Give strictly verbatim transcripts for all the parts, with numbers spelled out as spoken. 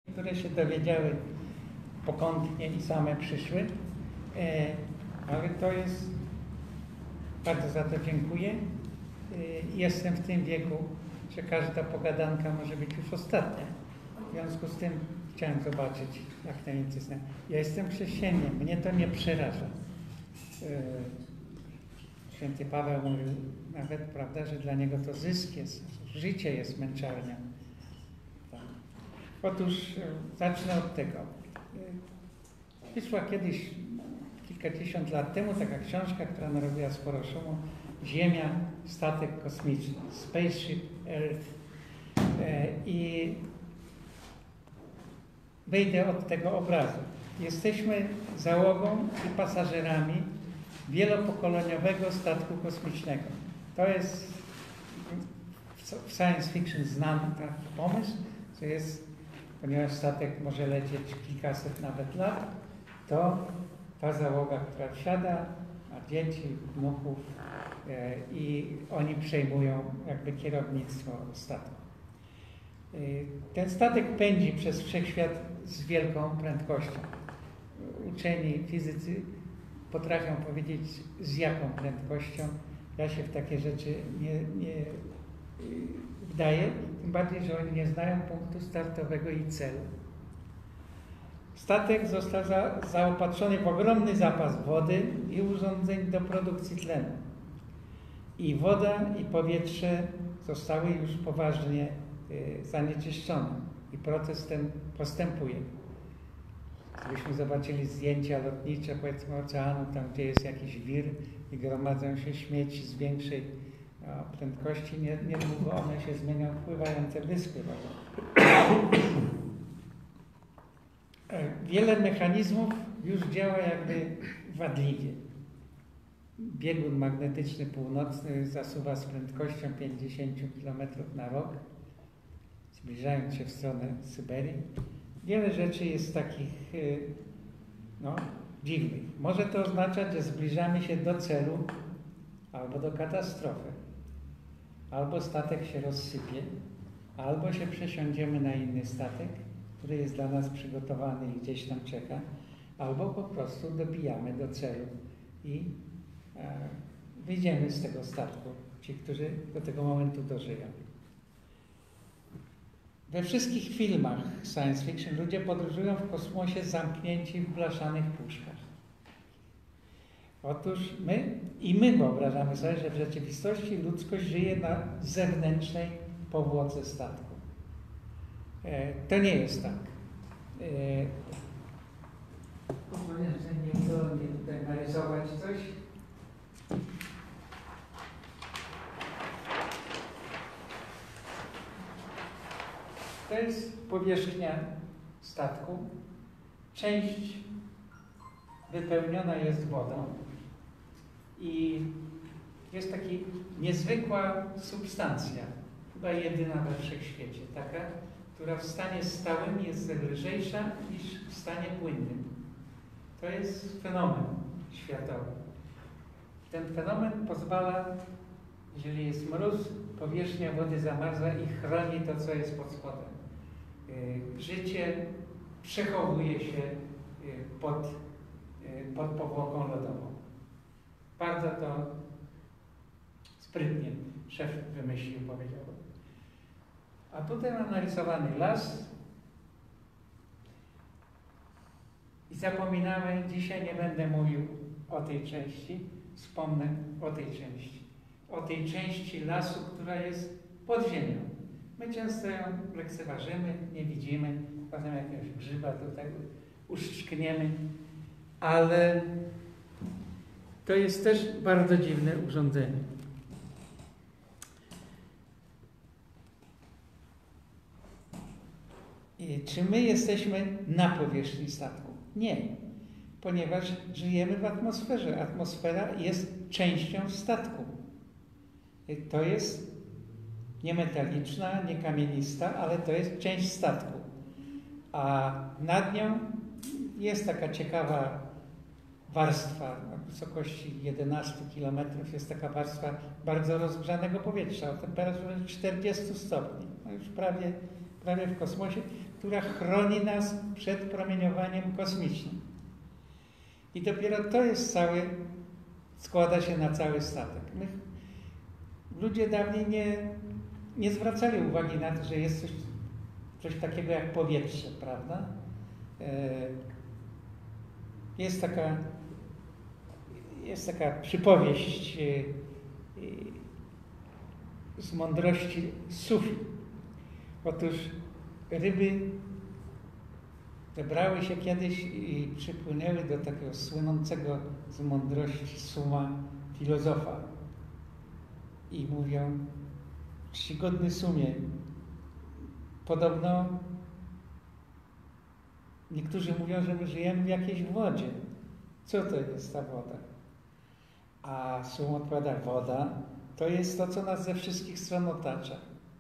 które się dowiedziały pokątnie i same przyszły, e, ale to jest, bardzo za to dziękuję. E, jestem w tym wieku, że każda pogadanka może być już ostatnia. W związku z tym chciałem zobaczyć, jak to Niemcy znają. Ja jestem chrześcijaninem, mnie to nie przeraża. E, Święty Paweł mówił nawet, prawda, że dla niego to zysk jest, życie jest męczarnią. Tak. Otóż e, zacznę od tego. E, wyszła kiedyś, kilkadziesiąt lat temu, taka książka, która narobiła sporo szumu, Ziemia, statek kosmiczny, Spaceship Earth. E, I wyjdę od tego obrazu. Jesteśmy załogą i pasażerami wielopokoleniowego statku kosmicznego. To jest w science fiction znany taki pomysł, że jest, ponieważ statek może lecieć kilkaset nawet lat, to ta załoga, która wsiada, ma dzieci, wnuków e, i oni przejmują jakby kierownictwo statku. E, ten statek pędzi przez wszechświat z wielką prędkością. Uczeni fizycy potrafią powiedzieć, z jaką prędkością. Ja się w takie rzeczy nie, nie wdaję, tym bardziej, że oni nie znają punktu startowego i celu. Statek został za, zaopatrzony w ogromny zapas wody i urządzeń do produkcji tlenu. I woda i powietrze zostały już poważnie y, zanieczyszczone. I proces ten postępuje. Gdybyśmy zobaczyli zdjęcia lotnicze, powiedzmy, oceanu, tam gdzie jest jakiś wir i gromadzą się śmieci z większej no, prędkości, nie, niedługo one się zmienią w pływające wyspy. Wiele mechanizmów już działa jakby wadliwie. Biegun magnetyczny północny zasuwa z prędkością pięćdziesiąt kilometrów na rok, zbliżając się w stronę Syberii. Wiele rzeczy jest takich no, dziwnych. Może to oznaczać, że zbliżamy się do celu albo do katastrofy. Albo statek się rozsypie, albo się przesiądziemy na inny statek, który jest dla nas przygotowany i gdzieś tam czeka, albo po prostu dobijamy do celu i e, wyjdziemy z tego statku, ci, którzy do tego momentu dożyją. We wszystkich filmach science fiction ludzie podróżują w kosmosie zamknięci w blaszanych puszkach. Otóż my i my wyobrażamy sobie, że w rzeczywistości ludzkość żyje na zewnętrznej powłoce statku. E, to nie jest tak. E, Pozwolę, że nie chcę mnie tutaj narysować coś. To jest powierzchnia statku. Część wypełniona jest wodą i jest taka niezwykła substancja, chyba jedyna we wszechświecie, taka, która w stanie stałym jest lżejsza niż w stanie płynnym. To jest fenomen światowy. Ten fenomen pozwala, jeżeli jest mróz, powierzchnia wody zamarza i chroni to, co jest pod spodem. Życie przechowuje się pod, pod powłoką lodową. Bardzo to sprytnie szef wymyślił, powiedział. A tutaj mam narysowany las i zapominamy, dzisiaj nie będę mówił o tej części, wspomnę o tej części. O tej części lasu, która jest pod ziemią. My często ją lekceważymy, nie widzimy, potem jakiegoś grzyba tutaj uszczkniemy, ale to jest też bardzo dziwne urządzenie. I czy my jesteśmy na powierzchni statku? Nie, ponieważ żyjemy w atmosferze. Atmosfera jest częścią statku. To jest nie metaliczna, nie kamienista, ale to jest część statku. A nad nią jest taka ciekawa warstwa na wysokości jedenastu kilometrów. Jest taka warstwa bardzo rozgrzanego powietrza o temperaturze czterdziestu stopni. No już prawie, prawie w kosmosie. która chroni nas przed promieniowaniem kosmicznym. I dopiero to jest cały, składa się na cały statek. My, ludzie dawniej nie, nie zwracali uwagi na to, że jest coś, coś takiego jak powietrze, prawda? Jest taka, jest taka przypowieść z mądrości Sufi. Otóż ryby zebrały się kiedyś i przypłynęły do takiego słynącego z mądrości suma filozofa. I mówią: czcigodny sumie, podobno niektórzy mówią, że my żyjemy w jakiejś wodzie. Co to jest ta woda? A sum odpowiada: woda to jest to, co nas ze wszystkich stron otacza.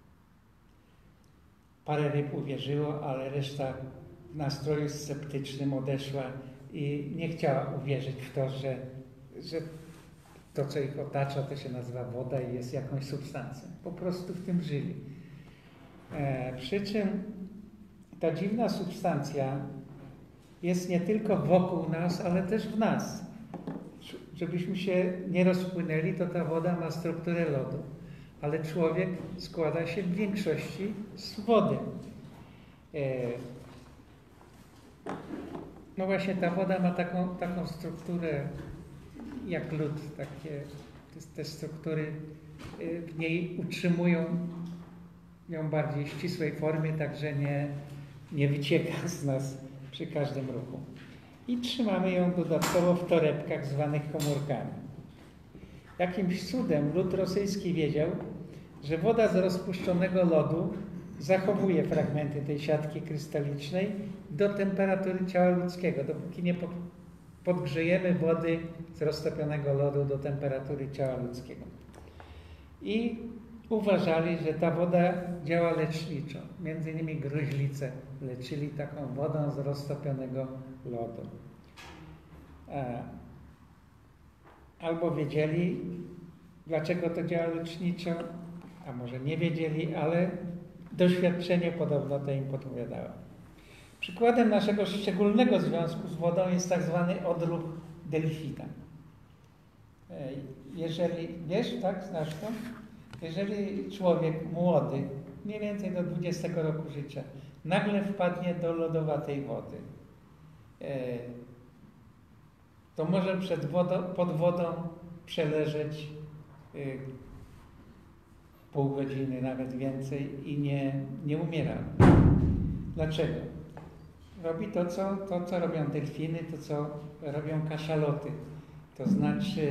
Parę ryb uwierzyło, ale reszta w nastroju sceptycznym odeszła i nie chciała uwierzyć w to, że, że to, co ich otacza, to się nazywa woda i jest jakąś substancją. Po prostu w tym żyli. E, przy czym ta dziwna substancja jest nie tylko wokół nas, ale też w nas. Żebyśmy się nie rozpłynęli, to ta woda ma strukturę lodu. Ale człowiek składa się w większości z wody. E, no właśnie ta woda ma taką, taką strukturę jak lód. Takie, te struktury w niej utrzymują ją w bardziej ścisłej formie, także nie, nie wycieka z nas przy każdym ruchu. I trzymamy ją dodatkowo w torebkach zwanych komórkami. Jakimś cudem lud rosyjski wiedział, że woda z rozpuszczonego lodu zachowuje fragmenty tej siatki krystalicznej do temperatury ciała ludzkiego, dopóki nie podgrzejemy wody z roztopionego lodu do temperatury ciała ludzkiego. I uważali, że ta woda działa leczniczo. Między innymi gruźlicę leczyli taką wodą z roztopionego lodu. Albo wiedzieli, dlaczego to działa leczniczo, a może nie wiedzieli, ale doświadczenie podobno to im podpowiadało. Przykładem naszego szczególnego związku z wodą jest tak zwany odruch delfina. Jeżeli, wiesz, tak, znasz to? Jeżeli człowiek młody, mniej więcej do dwudziestego roku życia, nagle wpadnie do lodowatej wody, to może przed wodą, pod wodą przeleżeć pół godziny, nawet więcej i nie, nie umiera. Dlaczego? Robi to co, to, co robią delfiny, to, co robią kaszaloty. To znaczy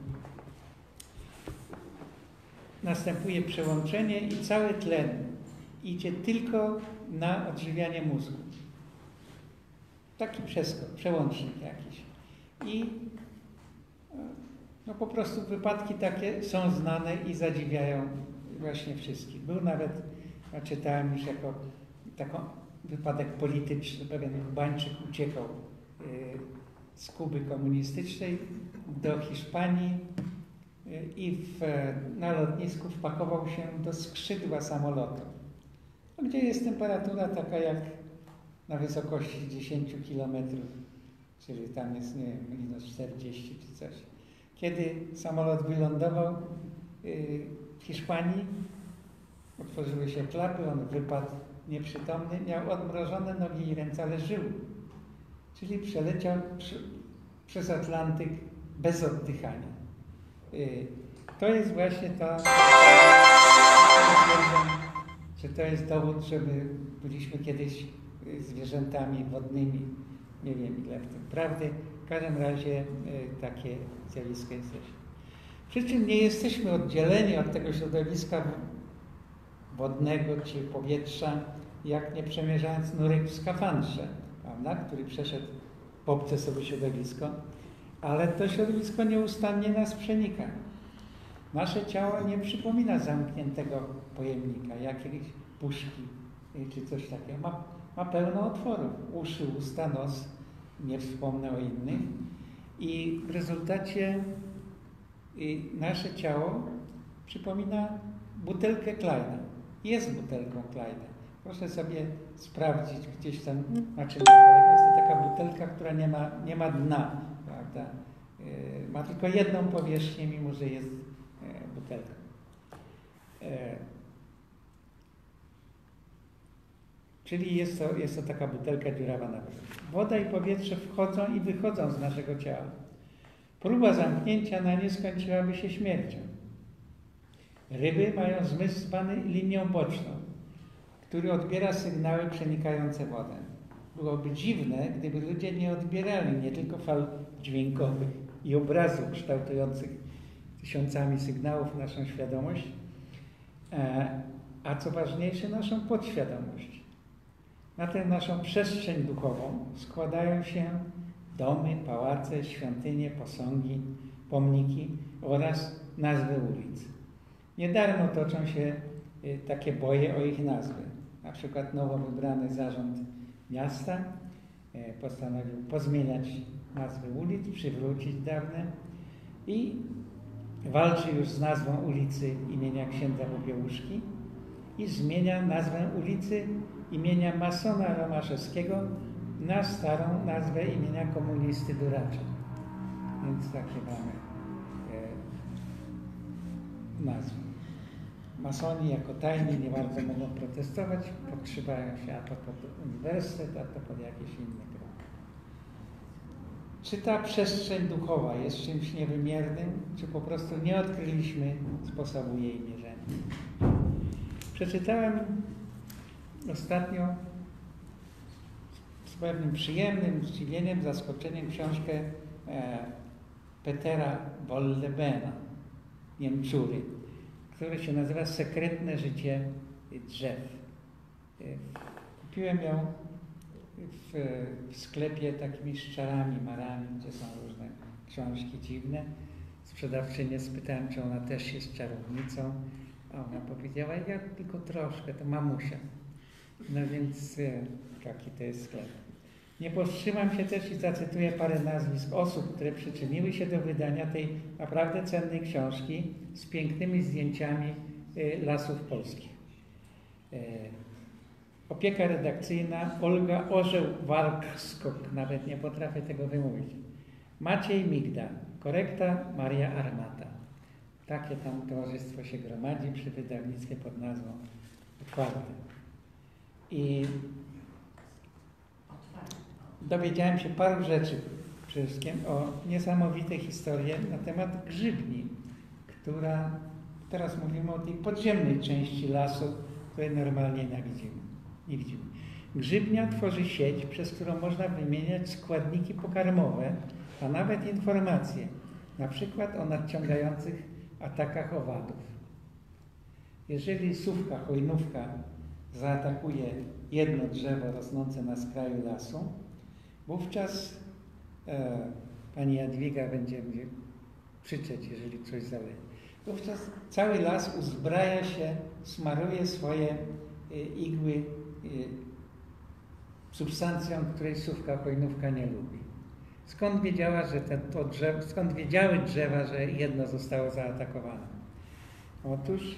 następuje przełączenie i cały tlen idzie tylko na odżywianie mózgu. Taki przeskok, przełącznik jakiś. I no po prostu wypadki takie są znane i zadziwiają właśnie wszystkich. Był nawet, ja czytałem już jako taki wypadek polityczny, pewien Kubańczyk uciekał y, z Kuby komunistycznej do Hiszpanii y, i w, na lotnisku wpakował się do skrzydła samolotu, gdzie jest temperatura taka jak na wysokości dziesięć kilometrów, czyli tam jest, nie wiem, minus czterdzieści czy coś. Kiedy samolot wylądował y, w Hiszpanii, otworzyły się klapy, on wypadł nieprzytomny, miał odmrożone nogi i ręce, ale żył. Czyli przeleciał przy, przez Atlantyk bez oddychania. Y, to jest właśnie ta, że to jest dowód, że my byliśmy kiedyś zwierzętami wodnymi. Nie wiem ile w tym prawdy. W każdym razie y, takie zjawisko jesteśmy. Przy czym nie jesteśmy oddzieleni od tego środowiska wodnego czy powietrza, jak nie przemierzając nurek w skafandrze, prawda, który przeszedł w obce sobie środowisko, ale to środowisko nieustannie nas przenika. Nasze ciało nie przypomina zamkniętego pojemnika, jakiejś puszki czy coś takiego. Ma, ma pełno otworów, uszy, usta, nos, nie wspomnę o innych. I w rezultacie i nasze ciało przypomina butelkę Kleina. Jest butelką Kleina. Proszę sobie sprawdzić gdzieś tam, na czym to polega. Jest to taka butelka, która nie ma, nie ma dna, prawda? Yy, ma tylko jedną powierzchnię, mimo że jest yy, butelka. Yy. Czyli jest to, jest to taka butelka dziurawa na brzuch. Woda i powietrze wchodzą i wychodzą z naszego ciała. Próba zamknięcia na nie skończyłaby się śmiercią. Ryby mają zmysł zwany linią boczną, który odbiera sygnały przenikające wodę. Byłoby dziwne, gdyby ludzie nie odbierali nie tylko fal dźwiękowych i obrazów kształtujących tysiącami sygnałów naszą świadomość, a co ważniejsze, naszą podświadomość. Na tę naszą przestrzeń duchową składają się domy, pałace, świątynie, posągi, pomniki oraz nazwy ulic. Nie darmo toczą się takie boje o ich nazwy. Na przykład nowo wybrany zarząd miasta postanowił pozmieniać nazwy ulic, przywrócić dawne i walczy już z nazwą ulicy imienia księdza Popiełuszki i zmienia nazwę ulicy imienia masona Romaszewskiego na starą nazwę imienia komunisty Duracza. Więc takie mamy e, nazwy. Masoni jako tajni nie bardzo mogą protestować, podszywają się a to pod uniwersytet, a to pod jakieś inne kroki. Czy ta przestrzeń duchowa jest czymś niewymiernym, czy po prostu nie odkryliśmy sposobu jej mierzenia? Przeczytałem ostatnio z pewnym przyjemnym zdziwieniem, zaskoczeniem książkę e, Petera Wollebena, Niemczury, który się nazywa Sekretne życie drzew. E, kupiłem ją w, w sklepie takimi szczarami, marami, gdzie są różne książki dziwne. Sprzedawczynię spytałem, czy ona też jest czarownicą, a ona powiedziała, ja tylko troszkę, to mamusia. No więc e, taki to jest sklep. Nie powstrzymam się też i zacytuję parę nazwisk osób, które przyczyniły się do wydania tej naprawdę cennej książki z pięknymi zdjęciami e, lasów polskich. E, opieka redakcyjna Olga Orzeł-Warskok, nawet nie potrafię tego wymówić. Maciej Migda, korekta Maria Armata. Takie tam towarzystwo się gromadzi przy wydawnictwie pod nazwą Otwarte. I dowiedziałem się paru rzeczy przede wszystkim o niesamowitej historii na temat grzybni, która, teraz mówimy o tej podziemnej części lasu, której normalnie nie widzimy. Nie widzimy. Grzybnia tworzy sieć, przez którą można wymieniać składniki pokarmowe, a nawet informacje, na przykład o nadciągających atakach owadów. Jeżeli sówka, chojnówka zaatakuje jedno drzewo rosnące na skraju lasu, wówczas e, pani Jadwiga będzie mnie krzyczeć, jeżeli coś zaleje. Wówczas cały las uzbraja się, smaruje swoje e, igły e, substancją, której sówka, chojnówka nie lubi. Skąd wiedziała, że te, to drzewo, skąd wiedziały drzewa, że jedno zostało zaatakowane? Otóż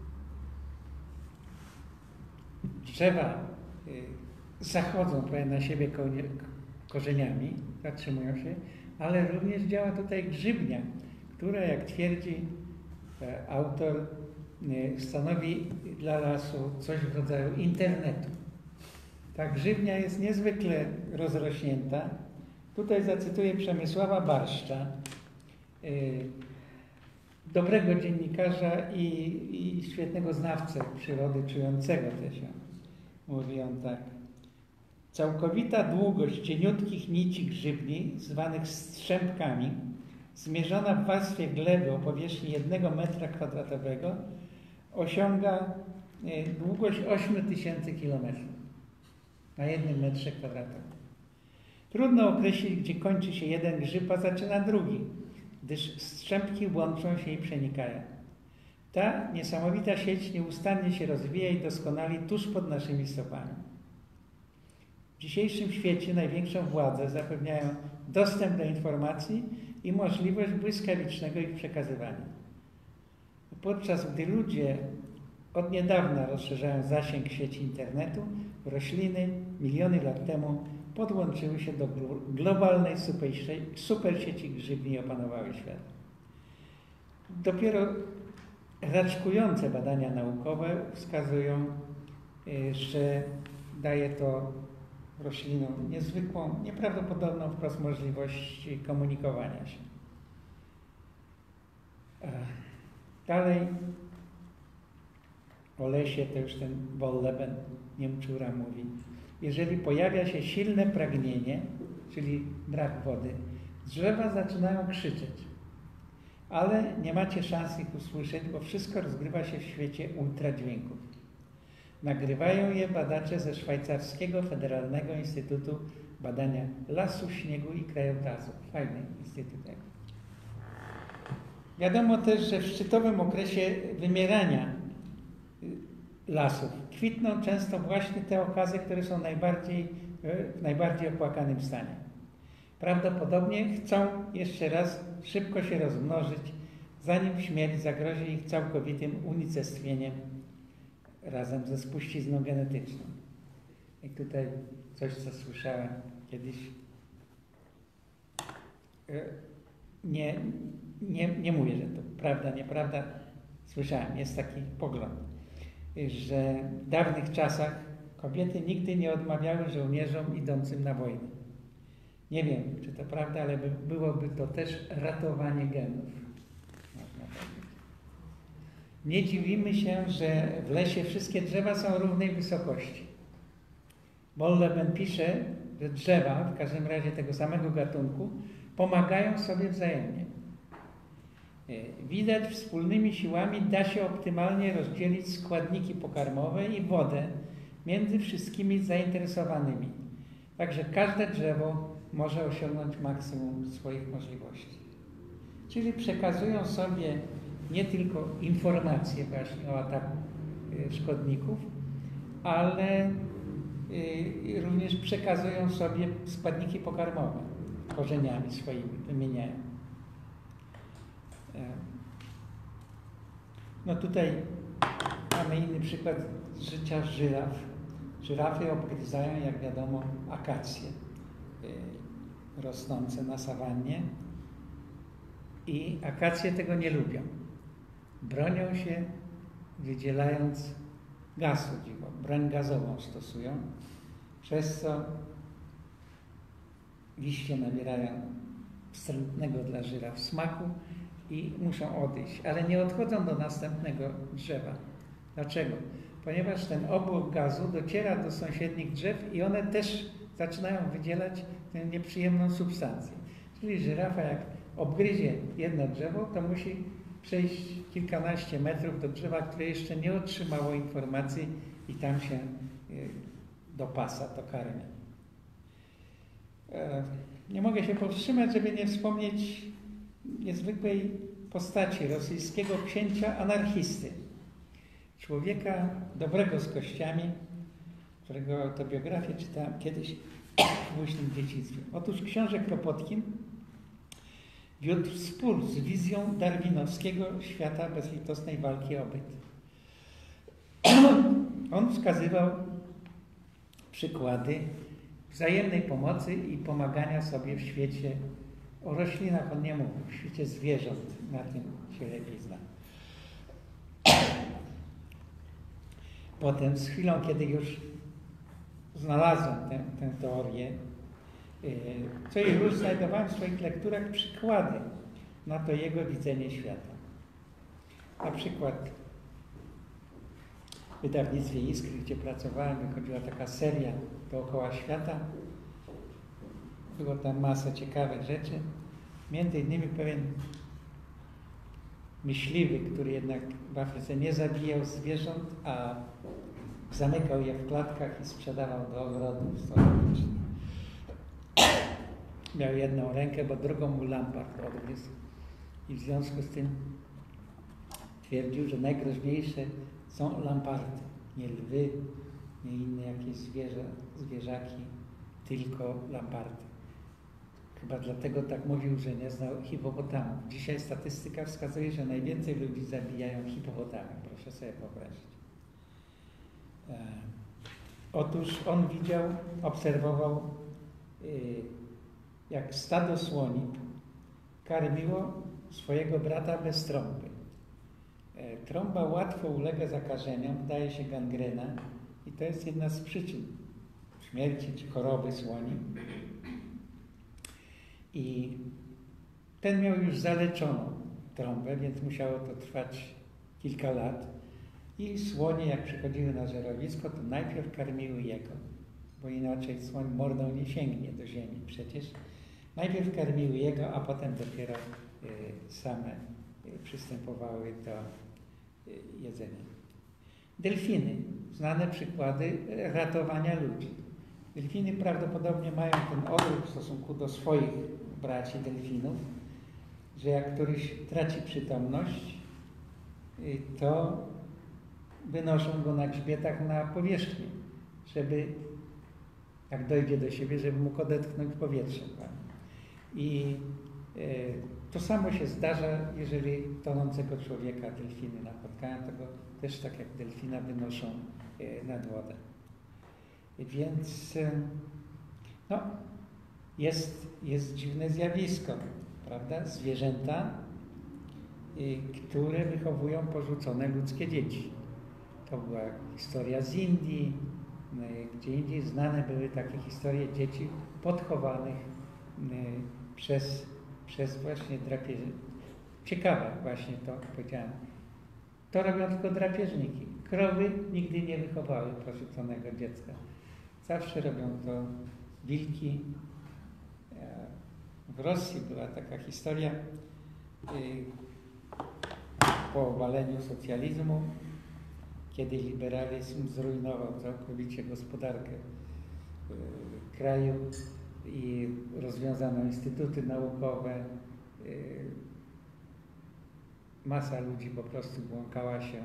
drzewa y, zachodzą prawie na siebie korzeniami, zatrzymują się, ale również działa tutaj grzybnia, która, jak twierdzi e, autor, y, stanowi dla lasu coś w rodzaju internetu. Ta grzybnia jest niezwykle rozrośnięta. Tutaj zacytuję Przemysława Barszcza, y, dobrego dziennikarza i, i świetnego znawcę przyrody, czującego też ją. Mówi on tak. Całkowita długość cieniutkich nici grzybni, zwanych strzępkami, zmierzona w warstwie gleby o powierzchni jednego metra kwadratowego, osiąga y, długość osiem tysięcy kilometrów na jednym metrze kwadratowym. Trudno określić, gdzie kończy się jeden grzyb, a zaczyna drugi, gdyż strzępki łączą się i przenikają. Ta niesamowita sieć nieustannie się rozwija i doskonali tuż pod naszymi stopami. W dzisiejszym świecie największą władzę zapewniają dostęp do informacji i możliwość błyskawicznego ich przekazywania. Podczas gdy ludzie od niedawna rozszerzają zasięg sieci internetu, rośliny miliony lat temu podłączyły się do globalnej supersieci grzybni i opanowały świat. Dopiero raczkujące badania naukowe wskazują, że daje to roślinom niezwykłą, nieprawdopodobną wprost możliwość komunikowania się. Dalej o lesie to już ten Wolleben Niemczura mówi. Jeżeli pojawia się silne pragnienie, czyli brak wody, drzewa zaczynają krzyczeć, ale nie macie szans ich usłyszeć, bo wszystko rozgrywa się w świecie ultradźwięków. Nagrywają je badacze ze Szwajcarskiego Federalnego Instytutu Badania Lasu, Śniegu i Krajobrazu. Fajny instytut. Wiadomo też, że w szczytowym okresie wymierania lasów kwitną często właśnie te okazy, które są najbardziej, w najbardziej opłakanym stanie. Prawdopodobnie chcą jeszcze raz szybko się rozmnożyć, zanim śmierć zagrozi ich całkowitym unicestwieniem razem ze spuścizną genetyczną. I tutaj coś, co słyszałem kiedyś. Nie, nie, nie mówię, że to prawda, nieprawda. Słyszałem, jest taki pogląd, że w dawnych czasach kobiety nigdy nie odmawiały żołnierzom idącym na wojnę. Nie wiem, czy to prawda, ale by, byłoby to też ratowanie genów. Można powiedzieć. Nie dziwimy się, że w lesie wszystkie drzewa są równej wysokości. Wolleben pisze, że drzewa, w każdym razie tego samego gatunku, pomagają sobie wzajemnie. Widać, wspólnymi siłami da się optymalnie rozdzielić składniki pokarmowe i wodę między wszystkimi zainteresowanymi. Także każde drzewo może osiągnąć maksimum swoich możliwości. Czyli przekazują sobie nie tylko informacje właśnie o ataku szkodników, ale również przekazują sobie składniki pokarmowe, korzeniami swoimi wymieniają. No tutaj mamy inny przykład z życia żyraf. Żyrafy obgryzają, jak wiadomo, akacje rosnące na sawannie i akacje tego nie lubią. Bronią się, wydzielając gaz chodziło, broń gazową stosują, przez co liście nabierają wstrętnego dla żyraf smaku i muszą odejść, ale nie odchodzą do następnego drzewa. Dlaczego? Ponieważ ten obłok gazu dociera do sąsiednich drzew i one też zaczynają wydzielać tę nieprzyjemną substancję. Czyli żyrafa, jak obgryzie jedno drzewo, to musi przejść kilkanaście metrów do drzewa, które jeszcze nie otrzymało informacji i tam się do pasa to karmi. Nie mogę się powstrzymać, żeby nie wspomnieć niezwykłej postaci rosyjskiego księcia anarchisty. Człowieka dobrego z kościami, którego autobiografię czytałem kiedyś w późnym dzieciństwie. Otóż książę Kropotkin wiódł spór z wizją darwinowskiego świata bezlitosnej walki o byt. On wskazywał przykłady wzajemnej pomocy i pomagania sobie w świecie. O roślinach on nie mówił, w świecie zwierząt, na tym się lepiej zna. Potem, z chwilą, kiedy już znalazłem tę, tę teorię, co i już znajdowałem w swoich lekturach przykłady na to jego widzenie świata. Na przykład w wydawnictwie Iskry, gdzie pracowałem, wychodziła taka seria dookoła świata. Było tam masa ciekawych rzeczy. Między innymi pewien myśliwy, który jednak w Afryce nie zabijał zwierząt, a zamykał je w klatkach i sprzedawał do ogrodów zoologicznych. Miał jedną rękę, bo drugą mu lampart odgryzł. I w związku z tym twierdził, że najgroźniejsze są lamparty, nie lwy, nie inne jakieś zwierzę, zwierzaki, tylko lamparty. Chyba dlatego tak mówił, że nie znał hipopotamów. Dzisiaj statystyka wskazuje, że najwięcej ludzi zabijają hipopotamy. Proszę sobie wyobrazić. E, otóż on widział, obserwował, e, jak stado słoni karmiło swojego brata bez trąby. E, trąba łatwo ulega zakażeniom, daje się gangrena i to jest jedna z przyczyn śmierci czy choroby słoni. I ten miał już zaleczoną trąbę, więc musiało to trwać kilka lat. I słonie, jak przychodziły na żerowisko, to najpierw karmiły jego, bo inaczej słoń mordą nie sięgnie do ziemi przecież. Najpierw karmiły jego, a potem dopiero y, same y, przystępowały do y, jedzenia. Delfiny. Znane przykłady ratowania ludzi. Delfiny prawdopodobnie mają ten odruch w stosunku do swoich braci delfinów, że jak któryś traci przytomność, y, to wynoszą go na grzbietach na powierzchnię, żeby, jak dojdzie do siebie, żeby mógł odetchnąć powietrzem. I y, to samo się zdarza, jeżeli tonącego człowieka delfiny napotkają, to go też tak jak delfina wynoszą y, nad wodę. I więc y, no, jest, jest dziwne zjawisko, prawda? Zwierzęta, y, które wychowują porzucone ludzkie dzieci. To była historia z Indii, y, gdzie indziej znane były takie historie dzieci podchowanych y, Przez, przez właśnie drapieżniki. Ciekawe właśnie to powiedziałem. To robią tylko drapieżniki. Krowy nigdy nie wychowały porzuconego dziecka. Zawsze robią to wilki. W Rosji była taka historia po obaleniu socjalizmu, kiedy liberalizm zrujnował całkowicie gospodarkę kraju i rozwiązano instytuty naukowe. Masa ludzi po prostu błąkała się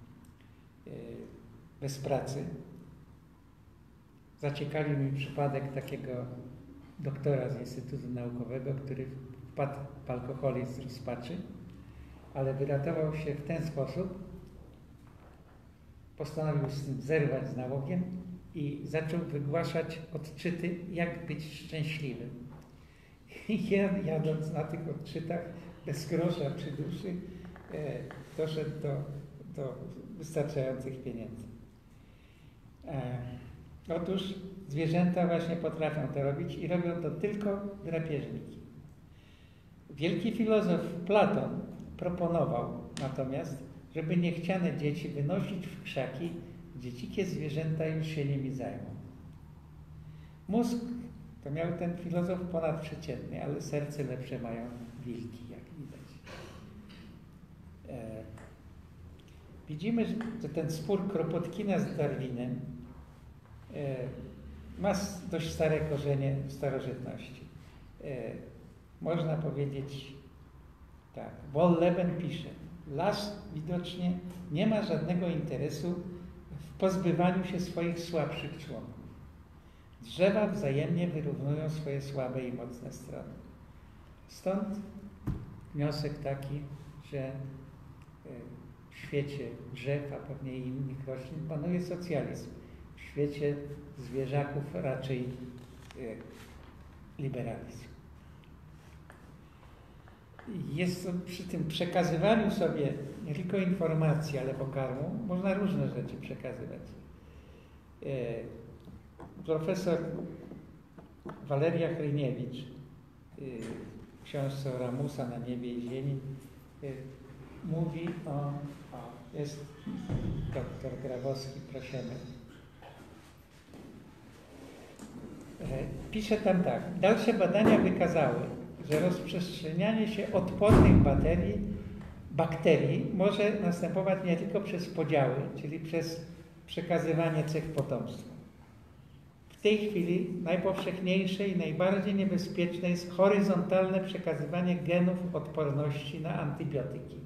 bez pracy. Zaciekawił mi przypadek takiego doktora z Instytutu Naukowego, który wpadł w alkoholizm z rozpaczy, ale wyratował się w ten sposób. Postanowił z tym zerwać z nałogiem i zaczął wygłaszać odczyty, jak być szczęśliwym. I jadąc na tych odczytach bez grosza przy duszy, e, doszedł do, do wystarczających pieniędzy. E, otóż zwierzęta właśnie potrafią to robić i robią to tylko drapieżniki. Wielki filozof Platon proponował natomiast, żeby niechciane dzieci wynosić w krzaki, gdzie dzikie zwierzęta już się nimi zajmą. Mózg to miał ten filozof ponadprzeciętny, ale serce lepsze mają wilki, jak widać. E, widzimy, że ten spór Kropotkina z Darwinem e, ma dość stare korzenie w starożytności. E, można powiedzieć tak, Wolleben pisze, las widocznie nie ma żadnego interesu w pozbywaniu się swoich słabszych członków. Drzewa wzajemnie wyrównują swoje słabe i mocne strony. Stąd wniosek taki, że w świecie drzew, a pewnie i innych roślin panuje socjalizm. W świecie zwierzaków raczej liberalizm. Jest to przy tym przekazywaniu sobie nie tylko informacji, ale pokarmu, można różne rzeczy przekazywać. Profesor Waleria Hryniewicz w książce o Ramusa na niebie i ziemi mówi o, o jest doktor Grabowski, prosimy. Pisze tam tak. Dalsze badania wykazały, że rozprzestrzenianie się odpornych bakterii, bakterii może następować nie tylko przez podziały, czyli przez przekazywanie cech potomstwa. W tej chwili najpowszechniejsze i najbardziej niebezpieczne jest horyzontalne przekazywanie genów odporności na antybiotyki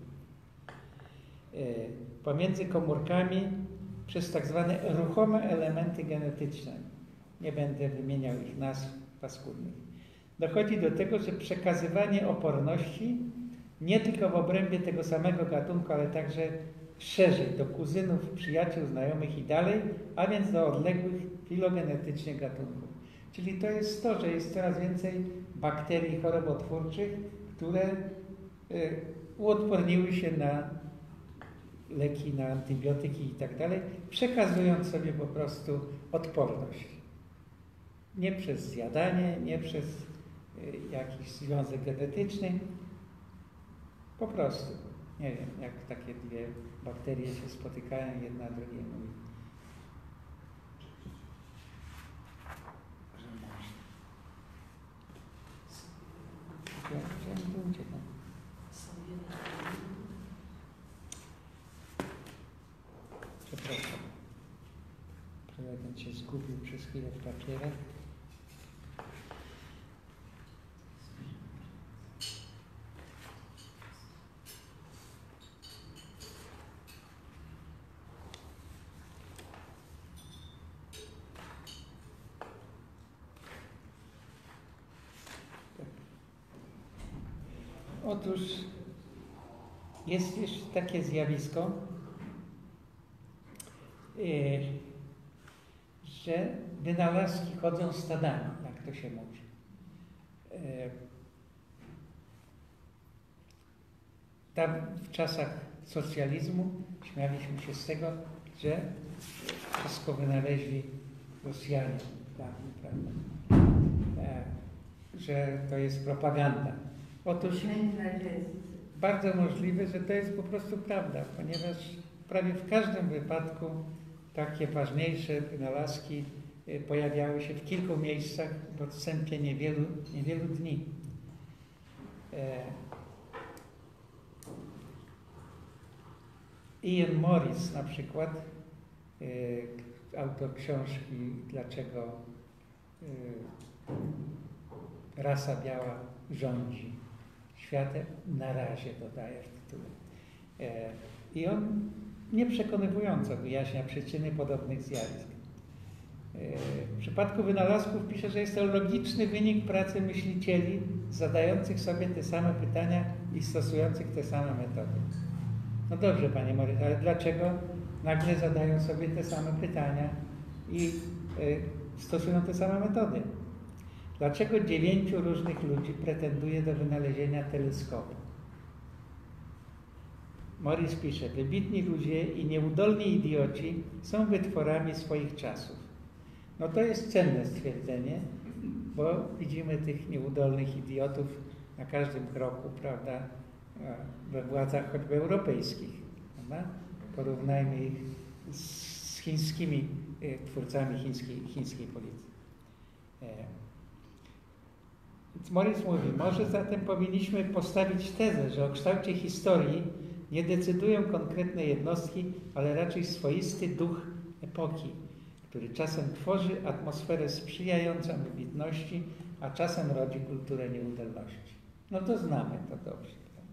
pomiędzy komórkami przez tak zwane ruchome elementy genetyczne. Nie będę wymieniał ich nazw paskudnych. Dochodzi do tego, że przekazywanie oporności nie tylko w obrębie tego samego gatunku, ale także szerzej, do kuzynów, przyjaciół, znajomych i dalej, a więc do odległych filogenetycznie gatunków. Czyli to jest to, że jest coraz więcej bakterii chorobotwórczych, które y, uodporniły się na leki, na antybiotyki i tak dalej, przekazując sobie po prostu odporność. Nie przez zjadanie, nie przez y, jakiś związek genetyczny, po prostu. Nie wiem, jak takie dwie bakterie się spotykają, jedna drugiej mówi. Że tu uciekam. Przepraszam. Prezydent się zgubił przez chwilę w papierach. Otóż jest jeszcze takie zjawisko, yy, że wynalazki chodzą stadami, jak to się mówi. Yy, tam w czasach socjalizmu śmialiśmy się z tego, że wszystko wynaleźli Rosjanie, dawni, prawda? Yy, że to jest propaganda. Otóż bardzo możliwe, że to jest po prostu prawda, ponieważ prawie w każdym wypadku takie ważniejsze wynalazki pojawiały się w kilku miejscach w odstępie niewielu, niewielu dni. Ian Morris na przykład, autor książki Dlaczego rasa biała rządzi światem, na razie dodaje w tytule. E, I on nieprzekonywująco wyjaśnia przyczyny podobnych zjawisk. E, w przypadku wynalazków pisze, że jest to logiczny wynik pracy myślicieli zadających sobie te same pytania i stosujących te same metody. No dobrze, panie Morris, ale dlaczego nagle zadają sobie te same pytania i e, stosują te same metody? Dlaczego dziewięciu różnych ludzi pretenduje do wynalezienia teleskopu? Morris pisze, wybitni ludzie i nieudolni idioci są wytworami swoich czasów. No to jest cenne stwierdzenie, bo widzimy tych nieudolnych idiotów na każdym kroku, prawda, we władzach choćby europejskich, prawda? Porównajmy ich z chińskimi twórcami chińskiej, chińskiej policji. Więc Morris mówi, może zatem powinniśmy postawić tezę, że o kształcie historii nie decydują konkretne jednostki, ale raczej swoisty duch epoki, który czasem tworzy atmosferę sprzyjającą wybitności, a czasem rodzi kulturę nieudolności. No to znamy to dobrze.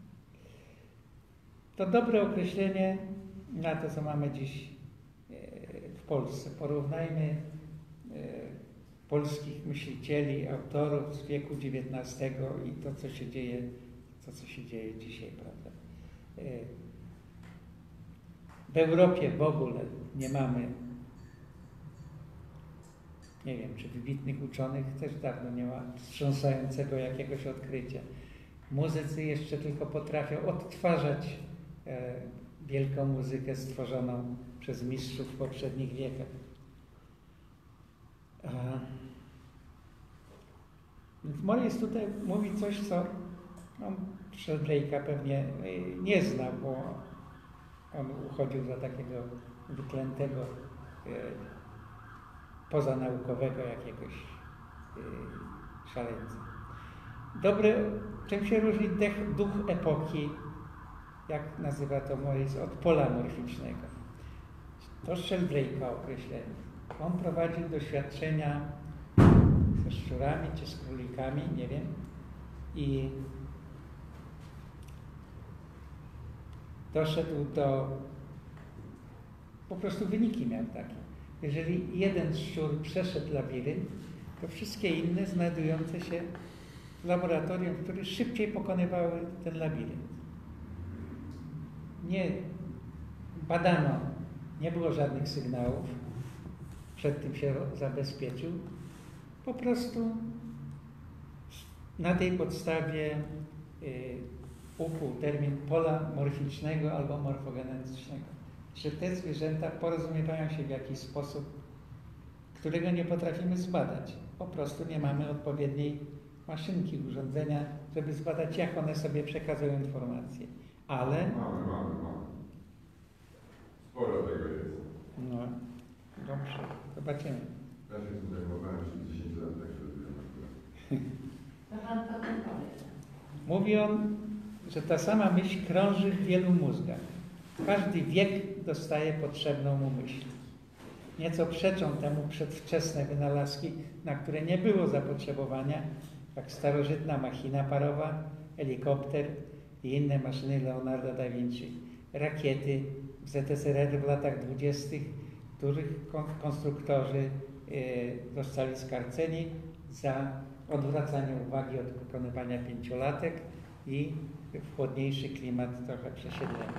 To dobre określenie na to, co mamy dziś w Polsce. Porównajmy polskich myślicieli, autorów z wieku dziewiętnastego i to, co się dzieje, to, co się dzieje dzisiaj, prawda? W Europie w ogóle nie mamy, nie wiem, czy wybitnych uczonych, też dawno nie ma wstrząsającego jakiegoś odkrycia. Muzycy jeszcze tylko potrafią odtwarzać e, wielką muzykę stworzoną przez mistrzów w poprzednich wiekach. A, więc Morris tutaj mówi coś, co on Sheldrake'a pewnie nie zna, bo on uchodził za takiego wyklętego, e, pozanaukowego jakiegoś e, szaleńca. Dobre, czym się różni dech, duch epoki, jak nazywa to Morris, od pola morficznego? To Sheldrake'a określenie. On prowadził doświadczenia ze szczurami czy z królikami, nie wiem, i doszedł do, po prostu wyniki miał takie. Jeżeli jeden szczur przeszedł labirynt, to wszystkie inne znajdujące się w laboratorium, które szybciej pokonywały ten labirynt. Nie badano, nie było żadnych sygnałów, przed tym się zabezpieczył. Po prostu na tej podstawie y, ukuł termin pola morficznego albo morfogenetycznego, że te zwierzęta porozumiewają się w jakiś sposób, którego nie potrafimy zbadać. Po prostu nie mamy odpowiedniej maszynki, urządzenia, żeby zbadać, jak one sobie przekazują informacje. Ale... Mamy, mamy, mamy. Sporo tego jest. No, dobrze, zobaczymy. Ja się tym zajmowałem przez dziesięć lat, tak sobie Mówi on, że ta sama myśl krąży w wielu mózgach. Każdy wiek dostaje potrzebną mu myśl. Nieco przeczą temu przedwczesne wynalazki, na które nie było zapotrzebowania, jak starożytna machina parowa, helikopter i inne maszyny Leonardo da Vinci, rakiety w Z S R R w latach dwudziestych, których konstruktorzy zostali skarceni za odwracanie uwagi od wykonywania pięciolatek i w chłodniejszy klimat trochę przesiedlenia.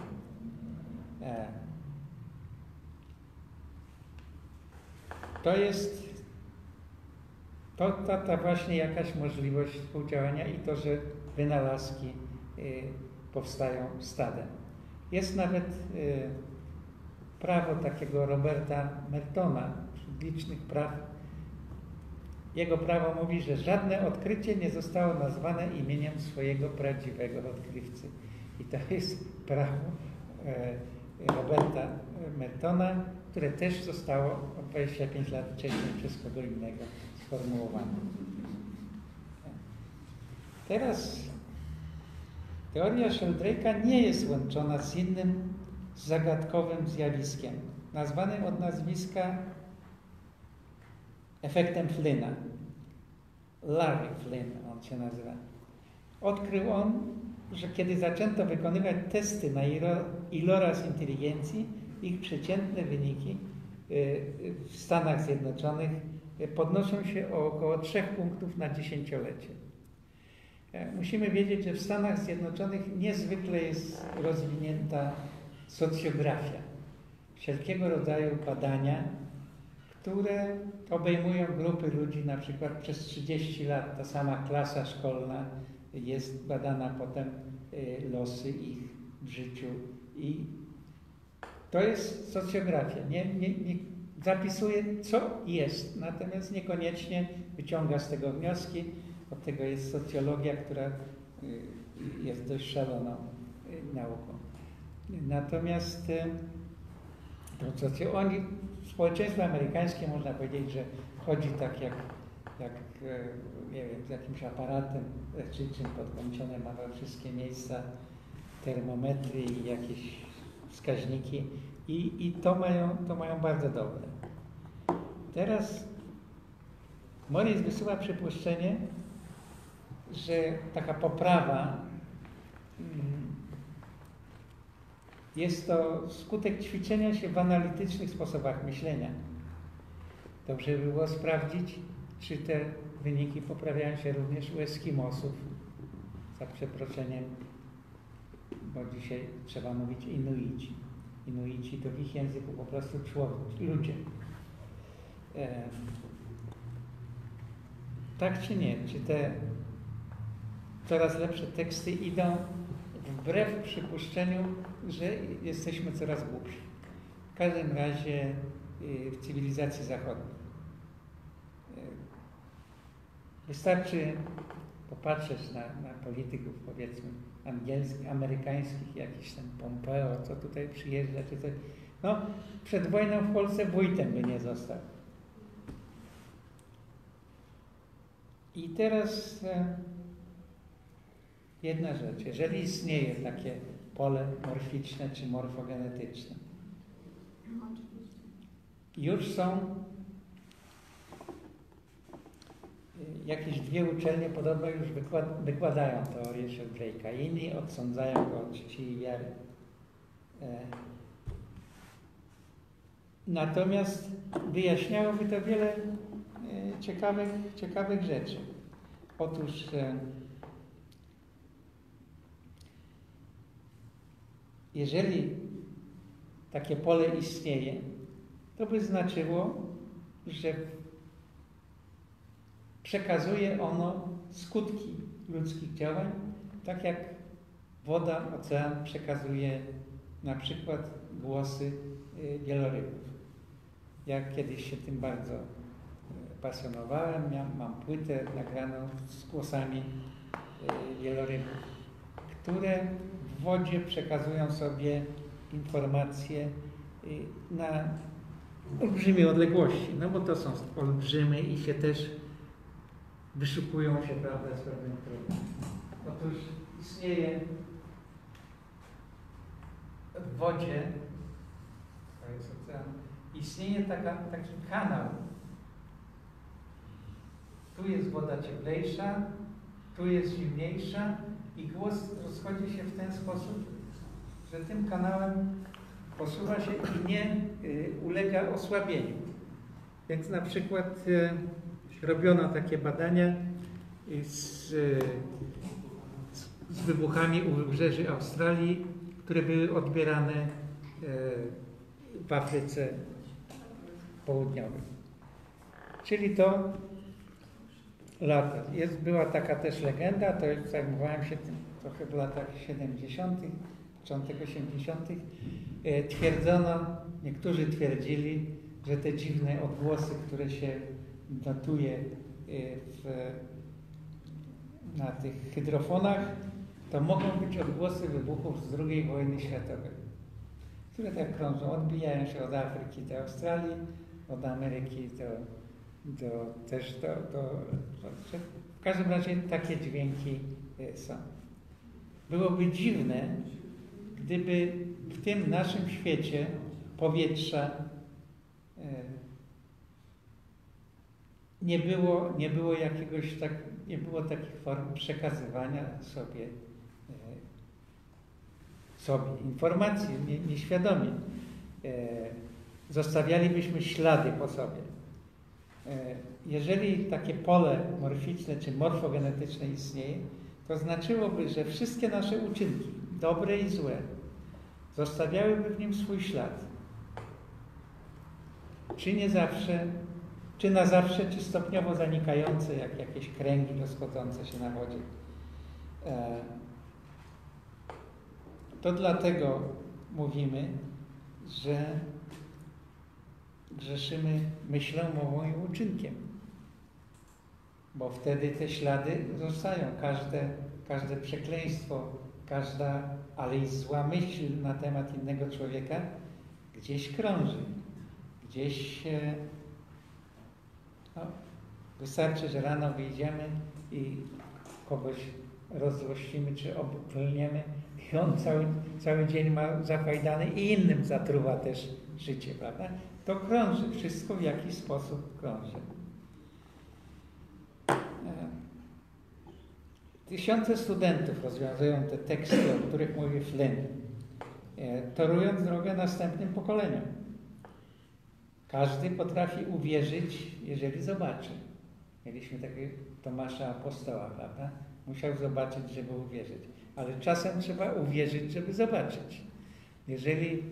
To jest to, ta, ta właśnie jakaś możliwość współdziałania i to, że wynalazki y, powstają stadem. Jest nawet y, prawo takiego Roberta Mertona, wśród licznych praw. Jego prawo mówi, że żadne odkrycie nie zostało nazwane imieniem swojego prawdziwego odkrywcy. I to jest prawo y, Roberta Mertona, które też zostało o dwadzieścia pięć lat wcześniej przez kogo innego sformułowane. Teraz teoria Sheldrake'a nie jest łączona z innym zagadkowym zjawiskiem, nazwanym od nazwiska efektem Flynna. Larry Flynn on się nazywa. Odkrył on, że kiedy zaczęto wykonywać testy na iloraz inteligencji, ich przeciętne wyniki w Stanach Zjednoczonych podnoszą się o około trzech punktów na dziesięciolecie. Musimy wiedzieć, że w Stanach Zjednoczonych niezwykle jest rozwinięta socjografia. Wszelkiego rodzaju badania, które obejmują grupy ludzi na przykład przez trzydzieści lat. Ta sama klasa szkolna jest badana potem losy ich w życiu i to jest socjografia. Nie, nie, nie zapisuje, co jest, natomiast niekoniecznie wyciąga z tego wnioski. Od tego jest socjologia, która jest dość szaloną nauką. Natomiast to, co oni, społeczeństwo amerykańskie, można powiedzieć, że chodzi tak jak, jak nie wiem, z jakimś aparatem leczniczym podłączone ma we wszystkie miejsca termometry i jakieś wskaźniki i, i to, mają, to mają bardzo dobre. Teraz Morris wysyła przypuszczenie, że taka poprawa jest to skutek ćwiczenia się w analitycznych sposobach myślenia. Dobrze by było sprawdzić, czy te wyniki poprawiają się również u Eskimosów, za przeproszeniem, bo dzisiaj trzeba mówić Inuici. Inuici to w ich języku po prostu człowiek, ludzie. E, tak czy nie? Czy te coraz lepsze teksty idą wbrew przypuszczeniu, że jesteśmy coraz głupsi? W każdym razie w cywilizacji zachodniej. Wystarczy popatrzeć na, na polityków, powiedzmy, angielskich, amerykańskich, jakiś ten Pompeo, co tutaj przyjeżdża, czy coś. No, przed wojną w Polsce wójtem by nie został. I teraz e, jedna rzecz. Jeżeli istnieje takie pole morficzne czy morfogenetyczne, już są jakieś dwie uczelnie podobno już wykład, wykładają teorię Sheldrake'a. Inni odsądzają go od czci wiary. E, natomiast wyjaśniałoby to wiele e, ciekawych, ciekawych rzeczy. Otóż e, jeżeli takie pole istnieje, to by znaczyło, że przekazuje ono skutki ludzkich działań, tak jak woda, ocean przekazuje na przykład głosy wielorybów. Ja kiedyś się tym bardzo pasjonowałem, mam płytę nagraną z głosami wielorybów, które w wodzie przekazują sobie informacje na olbrzymie odległości, no bo to są olbrzymy i się też wyszukują się, prawda, z pewnych problemów. Otóż istnieje w wodzie, to jest ocean, istnieje taka, taki kanał. Tu jest woda cieplejsza, tu jest zimniejsza i głos rozchodzi się w ten sposób, że tym kanałem posuwa się i nie y, ulega osłabieniu. Więc na przykład y, robiono takie badania z, y, z wybuchami u wybrzeży Australii, które były odbierane y, w Afryce Południowej. Czyli to lata. Jest, była taka też legenda, to zajmowałem się tym trochę w latach siedemdziesiątych, początek osiemdziesiątych. E, twierdzono, niektórzy twierdzili, że te dziwne odgłosy, które się notuje w, na tych hydrofonach, to mogą być odgłosy wybuchów z drugiej wojny światowej, które tak krążą, odbijają się od Afryki do Australii, od Ameryki do, do też do, do, do... W każdym razie takie dźwięki są. Byłoby dziwne, gdyby w tym naszym świecie powietrza nie było, nie było jakiegoś tak, nie było takich form przekazywania sobie, sobie informacji nie, nieświadomie. Zostawialibyśmy ślady po sobie. Jeżeli takie pole morficzne czy morfogenetyczne istnieje, to znaczyłoby, że wszystkie nasze uczynki, dobre i złe, zostawiałyby w nim swój ślad. Czy nie zawsze, czy na zawsze, czy stopniowo zanikające, jak jakieś kręgi rozchodzące się na wodzie. To dlatego mówimy, że grzeszymy myślą, mową i uczynkiem. Bo wtedy te ślady zostają. Każde, każde przekleństwo, każda, ale i zła myśl na temat innego człowieka gdzieś krąży. Gdzieś się... No, wystarczy, że rano wyjdziemy i kogoś rozzłościmy czy obklniemy i on cały, cały dzień ma zafajdany i innym zatruwa też życie, prawda? To krąży, wszystko w jakiś sposób krąży. Tysiące studentów rozwiązują te teksty, o których mówi Flynn, torując drogę następnym pokoleniom. Każdy potrafi uwierzyć, jeżeli zobaczy. Mieliśmy takiego Tomasza Apostoła, prawda? Musiał zobaczyć, żeby uwierzyć. Ale czasem trzeba uwierzyć, żeby zobaczyć. Jeżeli e,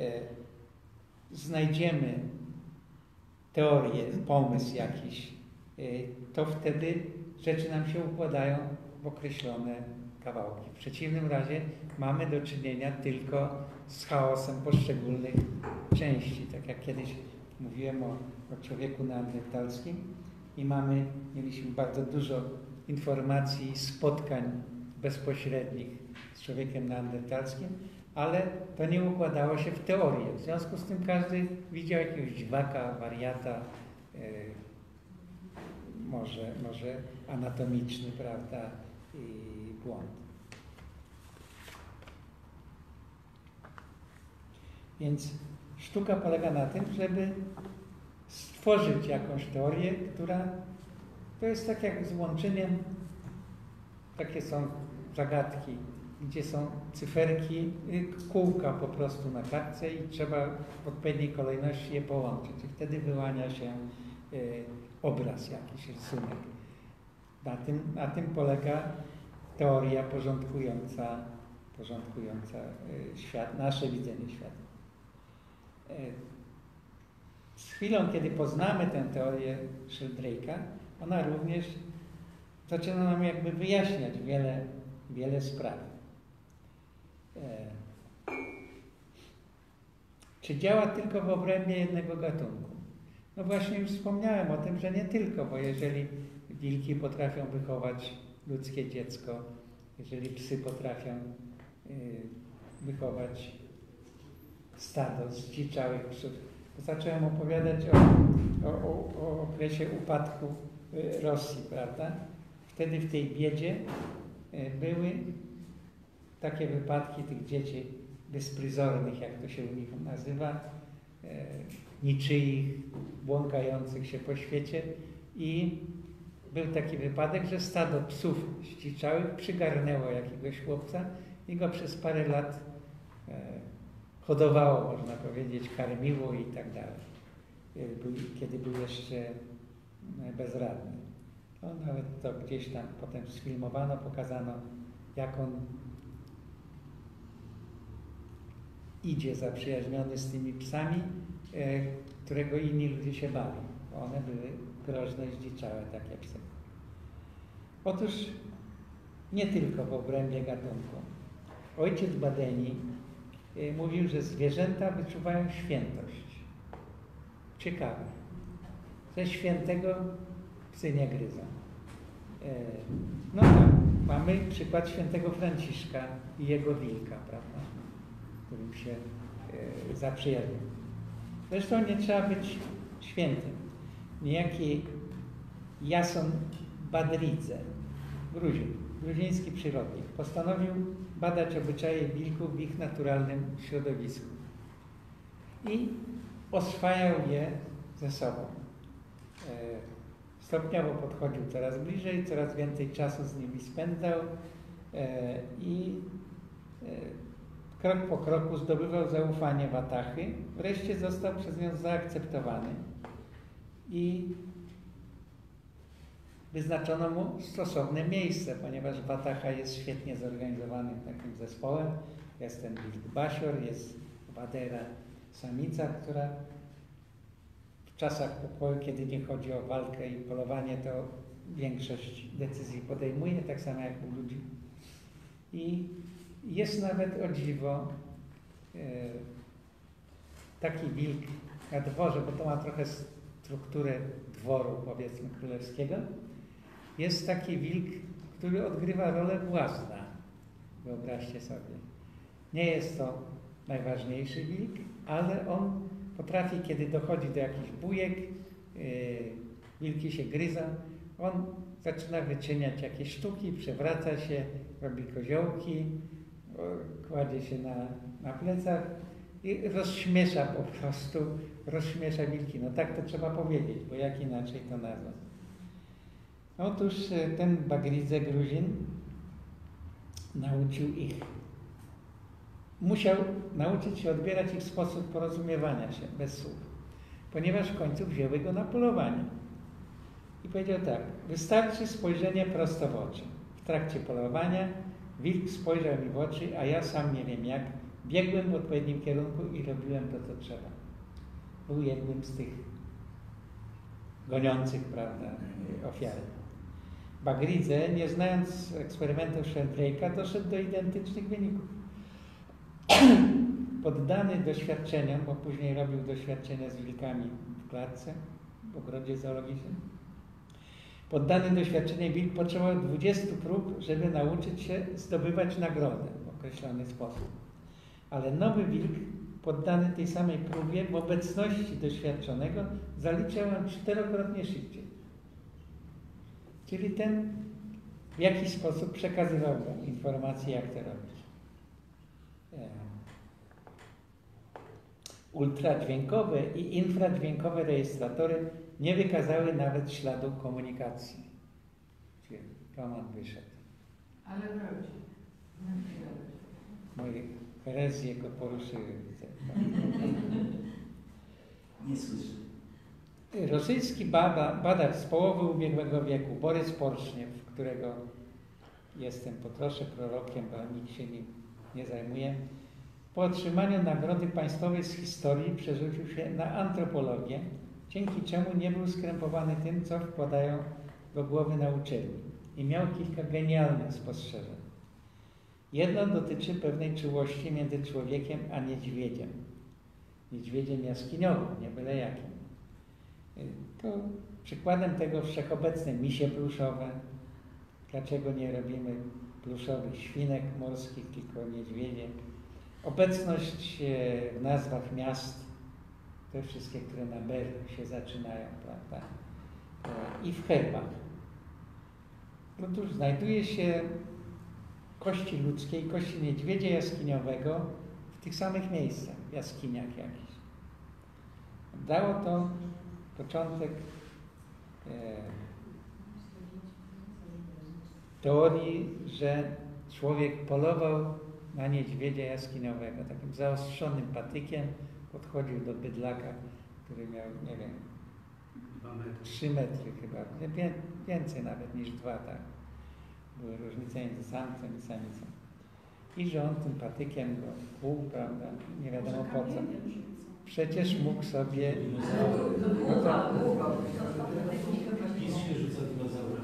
znajdziemy teorię, pomysł jakiś, e, to wtedy rzeczy nam się układają w określone kawałki. W przeciwnym razie mamy do czynienia tylko z chaosem poszczególnych części. Tak jak kiedyś mówiłem o, o człowieku neandertalskim i mamy, mieliśmy bardzo dużo informacji i spotkań bezpośrednich z człowiekiem neandertalskim, ale to nie układało się w teorię. W związku z tym każdy widział jakiegoś dziwaka, wariata, yy, może, może anatomiczny, prawda, i błąd. Więc sztuka polega na tym, żeby stworzyć jakąś teorię, która to jest tak jak z łączeniem, takie są zagadki, gdzie są cyferki, kółka po prostu na kartce i trzeba w odpowiedniej kolejności je połączyć. I wtedy wyłania się y, obraz, jakiś rysunek. Na tym, na tym polega teoria porządkująca, porządkująca y, świat, nasze widzenie świata. Z chwilą, kiedy poznamy tę teorię Sheldrake'a, ona również zaczyna nam jakby wyjaśniać wiele, wiele spraw. Czy działa tylko w obrębie jednego gatunku? No właśnie już wspomniałem o tym, że nie tylko, bo jeżeli wilki potrafią wychować ludzkie dziecko, jeżeli psy potrafią wychować stado zdziczałych psów, to zacząłem opowiadać o, o, o, o okresie upadku Rosji, prawda? Wtedy w tej biedzie były takie wypadki tych dzieci bezpryzornych, jak to się u nich nazywa, e, niczyich, błąkających się po świecie i był taki wypadek, że stado psów zdziczałych przygarnęło jakiegoś chłopca i go przez parę lat e, hodowało, można powiedzieć, karmiło i tak dalej, kiedy był jeszcze bezradny. No, nawet to gdzieś tam potem sfilmowano, pokazano, jak on idzie zaprzyjaźniony z tymi psami, e, którego inni ludzie się bali. One były groźne, zdziczałe, takie psy. Otóż nie tylko w obrębie gatunku. Ojciec Badeni e, mówił, że zwierzęta wyczuwają świętość. Ciekawe. Ze świętego psy nie gryzą. E, no tak, mamy przykład świętego Franciszka i jego wilka, prawda? Którym się e, zaprzyjaźnił. Zresztą nie trzeba być świętym. Niejaki Jason Badridze, Gruzin, gruziński przyrodnik, postanowił badać obyczaje wilków w ich naturalnym środowisku i oswajał je ze sobą. E, stopniowo podchodził coraz bliżej, coraz więcej czasu z nimi spędzał e, i e, krok po kroku zdobywał zaufanie Watachy. Wreszcie został przez nią zaakceptowany i wyznaczono mu stosowne miejsce, ponieważ Watacha jest świetnie zorganizowanym takim zespołem. Jest ten wilk Basior, jest Wadera samica, która w czasach pokoju, kiedy nie chodzi o walkę i polowanie, to większość decyzji podejmuje, tak samo jak u ludzi. I jest nawet, o dziwo, taki wilk na dworze, bo to ma trochę strukturę dworu, powiedzmy, królewskiego. Jest taki wilk, który odgrywa rolę błazna. Wyobraźcie sobie. Nie jest to najważniejszy wilk, ale on potrafi, kiedy dochodzi do jakichś bujek, wilki się gryzą, on zaczyna wyczyniać jakieś sztuki, przewraca się, robi koziołki, kładzie się na, na plecach i rozśmiesza po prostu, rozśmiesza wilki. No tak to trzeba powiedzieć, bo jak inaczej to nazwać. Otóż ten Bagridze Gruzin nauczył ich, musiał nauczyć się odbierać ich sposób porozumiewania się bez słów, ponieważ w końcu wzięły go na polowanie. I powiedział tak: wystarczy spojrzenie prosto w oczy. W trakcie polowania wilk spojrzał mi w oczy, a ja sam nie wiem jak, biegłem w odpowiednim kierunku i robiłem to, co trzeba. Był jednym z tych goniących, prawda, ofiary. Bagridze, nie znając eksperymentów Sheldrake'a, doszedł do identycznych wyników. Poddany doświadczeniom, bo później robił doświadczenia z wilkami w klatce, w ogrodzie zoologicznym, poddany doświadczeniu wilk potrzebował dwudziestu prób, żeby nauczyć się zdobywać nagrodę w określony sposób. Ale nowy wilk, poddany tej samej próbie, w obecności doświadczonego, zaliczał ją czterokrotnie szybciej. Czyli ten w jakiś sposób przekazywał mu informacje, jak to robić. Ultradźwiękowe i infradźwiękowe rejestratory nie wykazały nawet śladu komunikacji. Czyli Roman wyszedł. Ale wróci. Moje herezje go poruszyły. Nie słyszę. Rosyjski bada, badacz z połowy ubiegłego wieku, Borys Porszniew, którego jestem po trosze prorokiem, bo nikt się nim nie zajmuje, Po otrzymaniu Nagrody Państwowej z historii przerzucił się na antropologię, dzięki czemu nie był skrępowany tym, co wkładają do głowy na uczelni i miał kilka genialnych spostrzeżeń. Jedno dotyczy pewnej czułości między człowiekiem a niedźwiedziem. Niedźwiedziem jaskiniowym, nie byle jakim. To przykładem tego wszechobecne misie pluszowe. Dlaczego nie robimy pluszowych świnek morskich, tylko niedźwiedzie? Obecność w nazwach miast, te wszystkie, które na B się zaczynają, prawda? I w herbach. Otóż znajduje się kości ludzkie i kości niedźwiedzia jaskiniowego w tych samych miejscach, w jaskiniach jakichś. Dało to początek e, teorii, że człowiek polował na niedźwiedzia jaskiniowego. Takim zaostrzonym patykiem podchodził do bydlaka, który miał, nie wiem, trzy metry chyba, więcej nawet niż dwa, tak. Były różnice między samcem i samicą. I że on tym patykiem go kłuł, prawda, nie wiadomo po co. Przecież mógł sobie... Pis się rzuca dinozaura.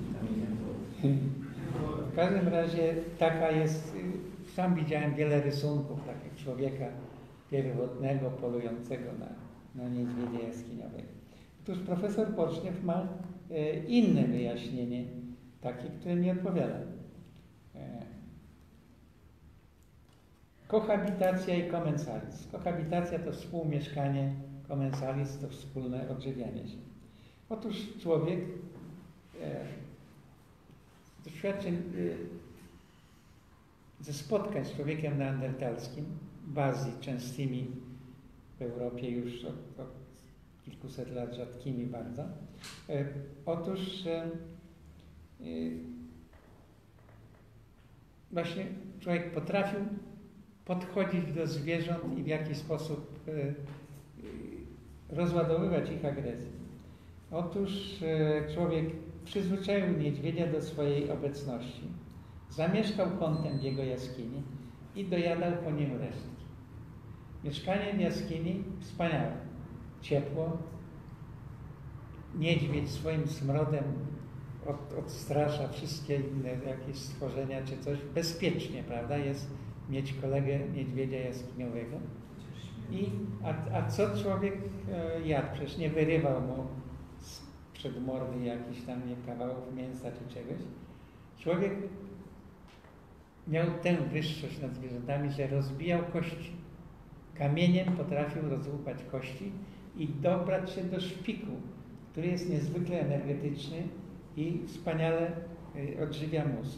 W każdym razie taka jest... Sam widziałem wiele rysunków takich człowieka pierwotnego, polującego na, na niedźwiedzia jaskiniowego. Otóż profesor Porszniew ma e, inne wyjaśnienie, takie, które mi odpowiada. E, kohabitacja i commensalis. Kohabitacja to współmieszkanie, commensalis to wspólne odżywianie się. Otóż człowiek e, doświadczeń e, ze spotkań z człowiekiem neandertalskim, w Azji częstymi, w Europie już od, od kilkuset lat rzadkimi bardzo. E, otóż e, e, właśnie człowiek potrafił podchodzić do zwierząt i w jakiś sposób e, e, rozładowywać ich agresję. Otóż e, człowiek przyzwyczaił niedźwiedzia do swojej obecności, zamieszkał kątem w jego jaskini i dojadał po nim resztki. Mieszkanie w jaskini wspaniałe. Ciepło. Niedźwiedź swoim smrodem od, odstrasza wszystkie inne jakieś stworzenia czy coś. Bezpiecznie, prawda, jest mieć kolegę niedźwiedzia jaskiniowego. I, a, a co człowiek e, jadł? Przecież nie wyrywał mu przed mordy jakichś tam nie, kawałków mięsa czy czegoś. Człowiek miał tę wyższość nad zwierzętami, że rozbijał kości. Kamieniem potrafił rozłupać kości i dobrać się do szpiku, który jest niezwykle energetyczny i wspaniale odżywia mózg.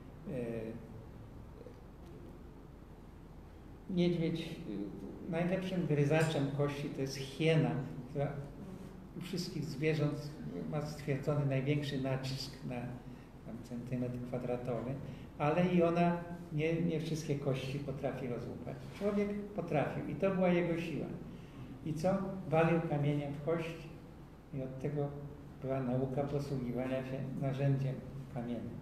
Niedźwiedź, najlepszym gryzaczem kości to jest hiena, która u wszystkich zwierząt ma stwierdzony największy nacisk na tam, centymetr kwadratowy, ale i ona nie, nie wszystkie kości potrafi rozłupać. Człowiek potrafił i to była jego siła. I co? Walił kamieniem w kość i od tego była nauka posługiwania się narzędziem kamiennym.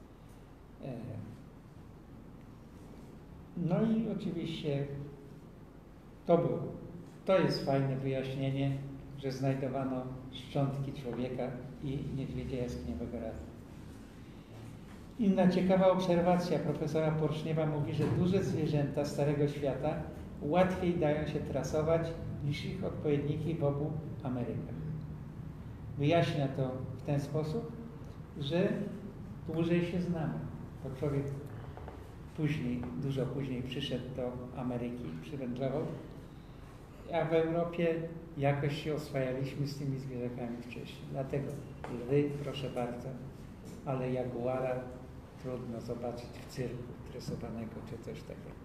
No i oczywiście to było. To jest fajne wyjaśnienie, że znajdowano szczątki człowieka i niedźwiedzia jaskiniowego razem. Inna ciekawa obserwacja profesora Porszniewa mówi, że duże zwierzęta Starego Świata łatwiej dają się trasować niż ich odpowiedniki w obu Amerykach. Wyjaśnia to w ten sposób, że dłużej się znamy. To człowiek później, dużo później przyszedł do Ameryki, przywędrował, a w Europie jakoś się oswajaliśmy z tymi zwierzakami wcześniej. Dlatego lwy, proszę bardzo, ale jaguara trudno zobaczyć w cyrku tresowanego czy coś takiego.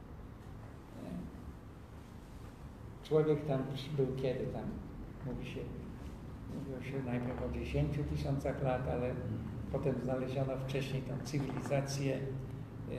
Człowiek tam był kiedy tam, mówi się, mówiło się najpierw o dziesięciu tysiącach lat, ale potem znaleziono wcześniej tą cywilizację yy,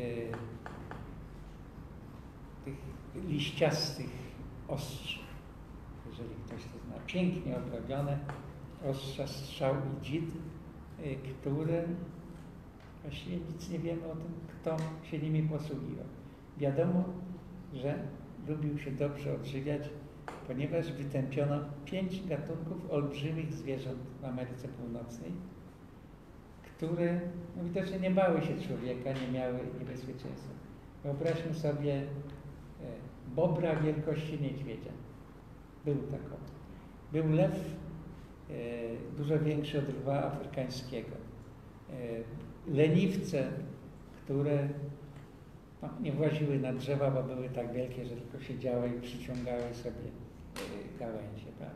tych liściastych ostrz. Jeżeli ktoś to zna, pięknie obrobione ostrza, strzał i dzid, yy, które właściwie nic nie wiemy o tym, kto się nimi posługiwał. Wiadomo, że lubił się dobrze odżywiać, ponieważ wytępiono pięć gatunków olbrzymich zwierząt w Ameryce Północnej, które no, widocznie nie bały się człowieka, nie miały niebezpieczeństwa. Wyobraźmy sobie e, bobra wielkości niedźwiedzia. Był takowy. Był lew e, dużo większy od lwa afrykańskiego. E, leniwce, które no, nie właziły na drzewa, bo były tak wielkie, że tylko siedziały i przyciągały sobie e, gałęzie. Prawda?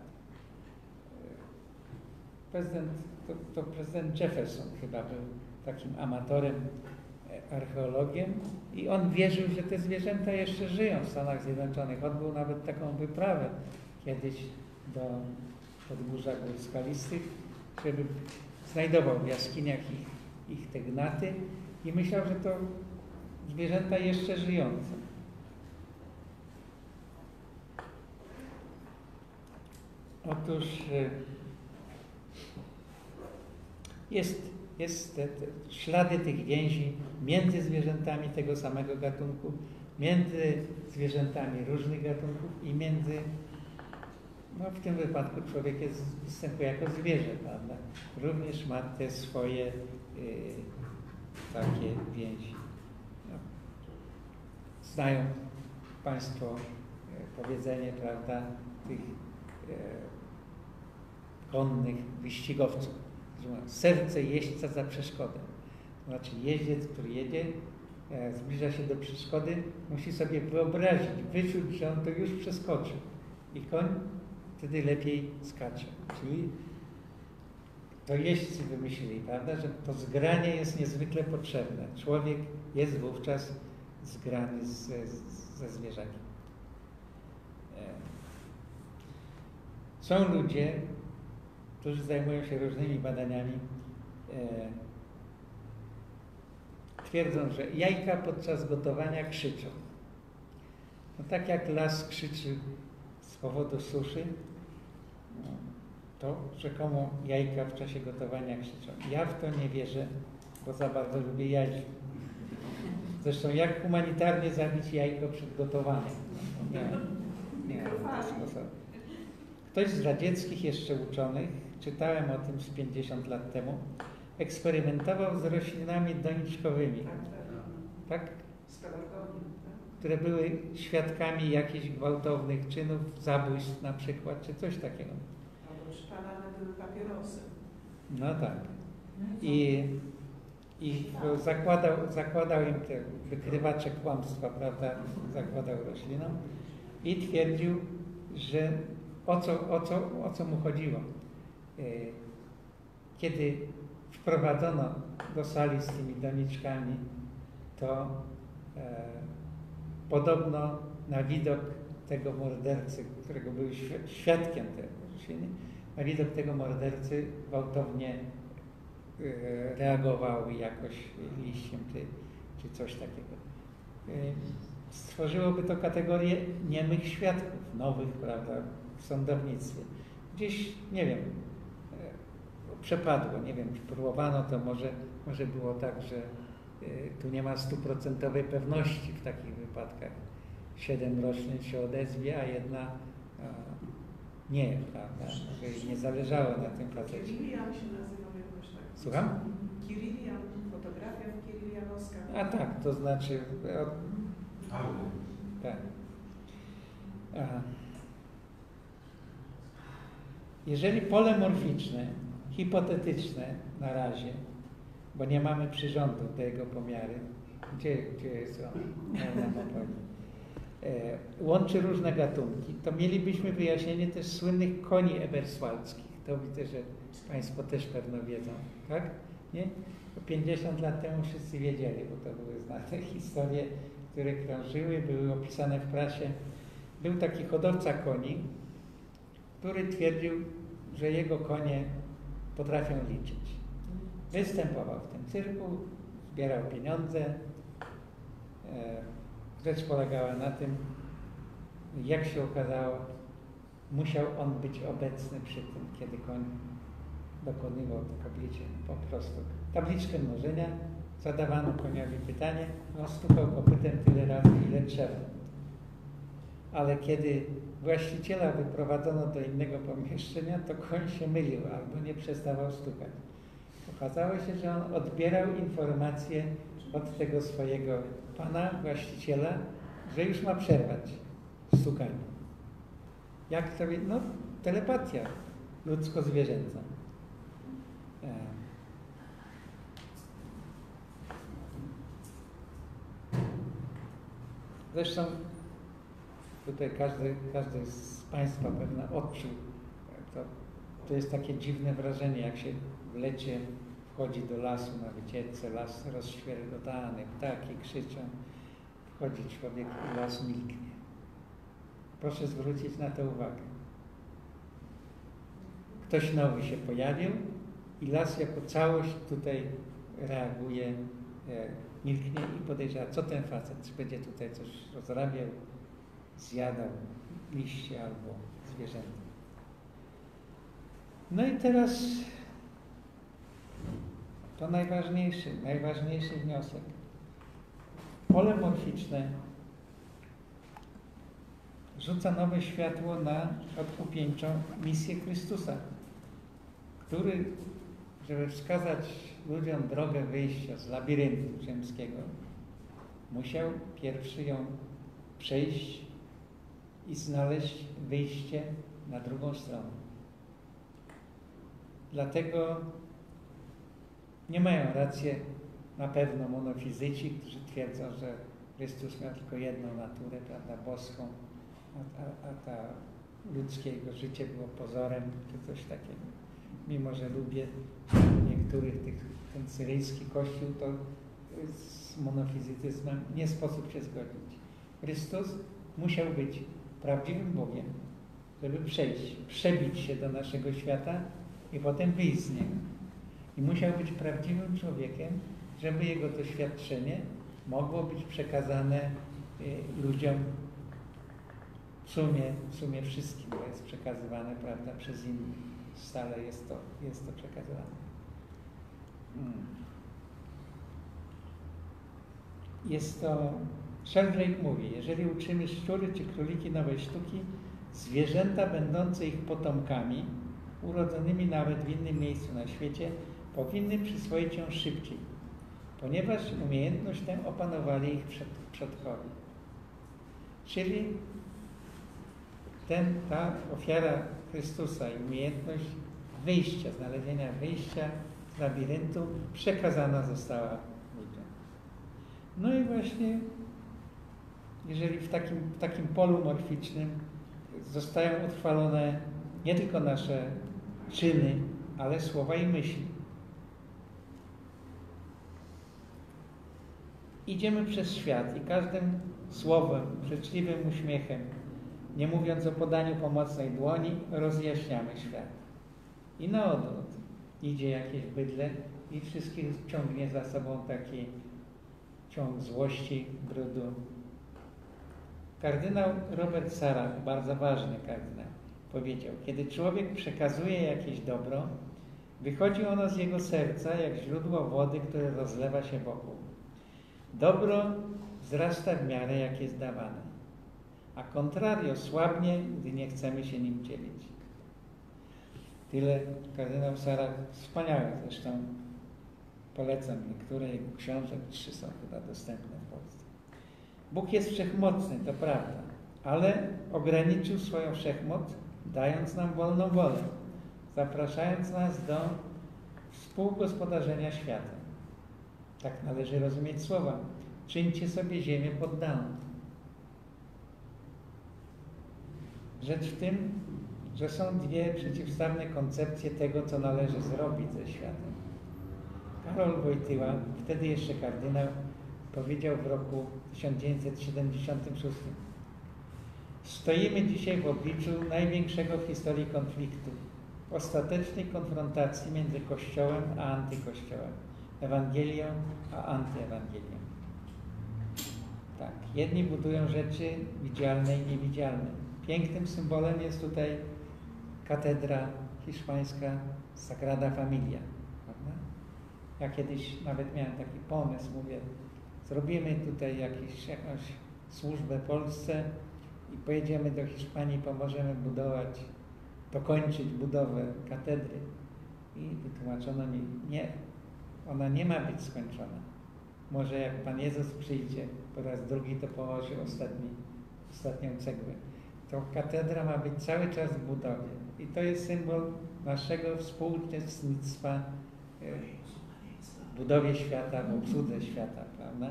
E, prezydent, to, to prezydent Jefferson chyba był takim amatorem, e, archeologiem i on wierzył, że te zwierzęta jeszcze żyją w Stanach Zjednoczonych. Odbył nawet taką wyprawę kiedyś do podgórza gór skalistych, żeby znajdował w jaskiniach ich, ich te gnaty i myślał, że to zwierzęta jeszcze żyjące. Otóż jest, jest te, te ślady tych więzi między zwierzętami tego samego gatunku, między zwierzętami różnych gatunków i między, no w tym wypadku człowiek jest, występuje jako zwierzę, prawda? Również ma te swoje y, takie więzi. No. Znają Państwo y, powiedzenie, prawda, tych y, konnych wyścigowców, że mają serce jeźdźca za przeszkodę. To znaczy jeździec, który jedzie, e, zbliża się do przeszkody, musi sobie wyobrazić, wyczuć, że on to już przeskoczył. I koń wtedy lepiej skacze. Czyli to jeźdźcy wymyślili, prawda, że to zgranie jest niezwykle potrzebne. Człowiek jest wówczas zgrany ze, ze zwierzakiem. Są ludzie, którzy zajmują się różnymi badaniami, twierdzą, że jajka podczas gotowania krzyczą. No tak jak las krzyczy z powodu suszy, no, to rzekomo jajka w czasie gotowania krzyczą. Ja w to nie wierzę, bo za bardzo lubię jajka. Zresztą jak humanitarnie zabić jajko przed gotowaniem? Nie, nie, nie sposób. Ktoś z radzieckich jeszcze uczonych, czytałem o tym z pięćdziesiąt lat temu, eksperymentował z roślinami doniczkowymi, tak? Które były świadkami jakichś gwałtownych czynów, zabójstw na przykład, czy coś takiego. Albo przypalane były papierosy. No tak. I, i zakładał, zakładał im te wykrywacze kłamstwa, prawda, zakładał roślinom i twierdził, że o co, o co, o co mu chodziło. Kiedy wprowadzono do sali z tymi doniczkami, to e, podobno na widok tego mordercy, którego był świadkiem tej rośliny, na widok tego mordercy gwałtownie e, reagował jakoś liściem czy, czy coś takiego. E, stworzyłoby to kategorię niemych świadków, nowych, prawda, w sądownictwie. Gdzieś, nie wiem, przepadło, nie wiem, czy próbowano, to może, może było tak, że y, tu nie ma stuprocentowej pewności w takich wypadkach. Siedem roślin się odezwie, a jedna a, nie, prawda? Że nie zależało na tym facecie. Kirilian się nazywał jakoś tak. Słucham? Kirilian, fotografia kirilianowska. A tak, to znaczy... O, tak. Aha. Jeżeli pole morficzne, hipotetyczne na razie, bo nie mamy przyrządów do jego pomiary, gdzie, gdzie jest on, e, łączy różne gatunki, to mielibyśmy wyjaśnienie też słynnych koni eberswaldzkich. To widzę, że Państwo też pewno wiedzą, tak? Nie? pięćdziesiąt lat temu wszyscy wiedzieli, bo to były znane historie, które krążyły, były opisane w prasie. Był taki hodowca koni, który twierdził, że jego konie potrafią liczyć. Występował w tym cyrku, zbierał pieniądze. Rzecz polegała na tym, jak się okazało, musiał on być obecny przy tym, kiedy koń dokonywał tego liczenia. Po prostu tabliczkę mnożenia, zadawano koniowi pytanie, on stukał kopytem tyle razy, ile trzeba. ale kiedy właściciela wyprowadzono do innego pomieszczenia, to koń się mylił albo nie przestawał stukać. Okazało się, że on odbierał informacje od tego swojego pana, właściciela, że już ma przerwać stukanie. Jak to, no, telepatia ludzko-zwierzęca. E. Zresztą tutaj każdy, każdy z Państwa pewnie odczuł, to, to jest takie dziwne wrażenie, jak się w lecie wchodzi do lasu na wycieczce, las rozświetlony, ptaki krzyczą, wchodzi człowiek i las milknie. Proszę zwrócić na to uwagę. Ktoś nowy się pojawił i las jako całość tutaj reaguje, e, milknie i podejrzewa, co ten facet, czy będzie tutaj coś rozrabiał, zjadał liście albo zwierzęta. No i teraz to najważniejszy, najważniejszy wniosek. Pole morficzne rzuca nowe światło na odkupieńczą misję Chrystusa, który, żeby wskazać ludziom drogę wyjścia z labiryntu ziemskiego, musiał pierwszy ją przejść i znaleźć wyjście na drugą stronę. Dlatego nie mają racji na pewno monofizyci, którzy twierdzą, że Chrystus miał tylko jedną naturę, prawda, boską, a, a, a ta ludzkiego życie było pozorem, czy coś takiego. Mimo że lubię niektórych tych, ten syryjski kościół, to z monofizytyzmem nie sposób się zgodzić. Chrystus musiał być prawdziwym Bogiem, żeby przejść, przebić się do naszego świata i potem wyjść z niego. I musiał być prawdziwym człowiekiem, żeby jego doświadczenie mogło być przekazane y, ludziom w sumie, w sumie wszystkim, bo jest przekazywane, prawda, przez innych. Stale jest to, jest to przekazywane. Hmm. Jest to, Sheldrake mówi, jeżeli uczymy szczury czy króliki nowej sztuki, zwierzęta będące ich potomkami, urodzonymi nawet w innym miejscu na świecie, powinny przyswoić ją szybciej, ponieważ umiejętność tę opanowali ich przed, przodkowie. Czyli ten, ta ofiara Chrystusa i umiejętność wyjścia, znalezienia wyjścia z labiryntu przekazana została ludziom. No i właśnie, jeżeli w takim, w takim polu morficznym zostają utrwalone nie tylko nasze czyny, ale słowa i myśli. Idziemy przez świat i każdym słowem, życzliwym uśmiechem, nie mówiąc o podaniu pomocnej dłoni, rozjaśniamy świat. I na odwrót idzie jakieś bydle i wszystkich ciągnie za sobą taki ciąg złości, brudu. Kardynał Robert Sarah, bardzo ważny kardynał, powiedział, kiedy człowiek przekazuje jakieś dobro, wychodzi ono z jego serca jak źródło wody, które rozlewa się wokół. Dobro wzrasta w miarę, jak jest dawane, a contrario słabnie, gdy nie chcemy się nim dzielić. Tyle kardynał Sarah, wspaniały zresztą, polecam niektóre jego książek, trzy są chyba dostępne w Polsce. Bóg jest wszechmocny, to prawda, ale ograniczył swoją wszechmoc, dając nam wolną wolę, zapraszając nas do współgospodarzenia światem. Tak należy rozumieć słowa. Czyńcie sobie ziemię poddaną. Rzecz w tym, że są dwie przeciwstawne koncepcje tego, co należy zrobić ze światem. Karol Wojtyła, wtedy jeszcze kardynał, powiedział w roku tysiąc dziewięćset siedemdziesiątym szóstym: stoimy dzisiaj w obliczu największego w historii konfliktu, ostatecznej konfrontacji między Kościołem a antykościołem, Ewangelią a antyewangelią. Tak, jedni budują rzeczy widzialne i niewidzialne. Pięknym symbolem jest tutaj katedra hiszpańska Sagrada Familia. Prawda? Ja kiedyś nawet miałem taki pomysł, mówię, zrobimy tutaj jakiś, jakąś służbę Polsce i pojedziemy do Hiszpanii, pomożemy budować, dokończyć budowę katedry. I wytłumaczono mi, nie, ona nie ma być skończona. Może jak Pan Jezus przyjdzie po raz drugi, to położy ostatni, ostatnią cegłę. To katedra ma być cały czas w budowie. I to jest symbol naszego współuczestnictwa w budowie świata, w obsłudze świata, prawda?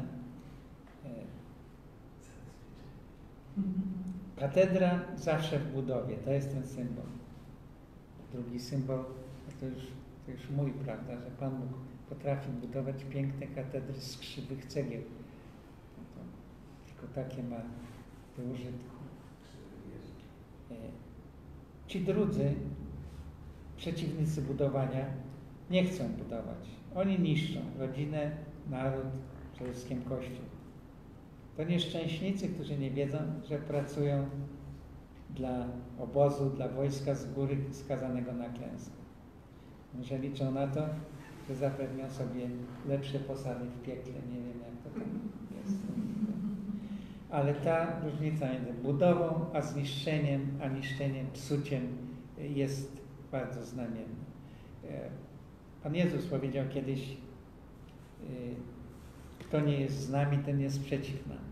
Katedra zawsze w budowie, to jest ten symbol. Drugi symbol, to już, to już mój, prawda, że Pan Bóg potrafi budować piękne katedry z krzywych cegieł. To tylko takie ma do użytku. Ci drudzy, przeciwnicy budowania, nie chcą budować. Oni niszczą rodzinę, naród, przede wszystkim Kościół. To nieszczęśnicy, którzy nie wiedzą, że pracują dla obozu, dla wojska z góry skazanego na klęskę. Że liczą na to, że zapewnią sobie lepsze posady w piekle. Nie wiem, jak to tam jest. Ale ta różnica między budową, a zniszczeniem, a niszczeniem, psuciem jest bardzo znamienna. Pan Jezus powiedział kiedyś, kto nie jest z nami, ten jest przeciw nam.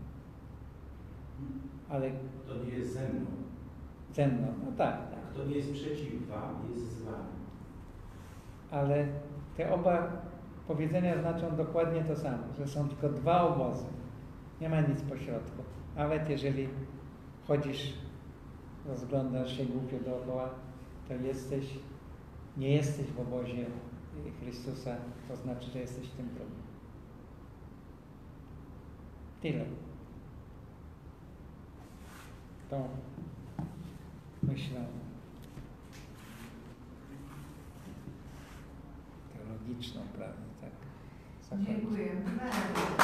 Ale To nie jest ze mną. ze mną, no tak, tak. Kto nie jest przeciw wam, jest z wami. Ale te oba powiedzenia znaczą dokładnie to samo, że są tylko dwa obozy. Nie ma nic pośrodku. Nawet jeżeli chodzisz, rozglądasz się głupio dookoła, to jesteś, nie jesteś w obozie Chrystusa, to znaczy, że jesteś w tym drugim. Tyle. To myślę teologiczną, prawda, tak? Dziękuję bardzo.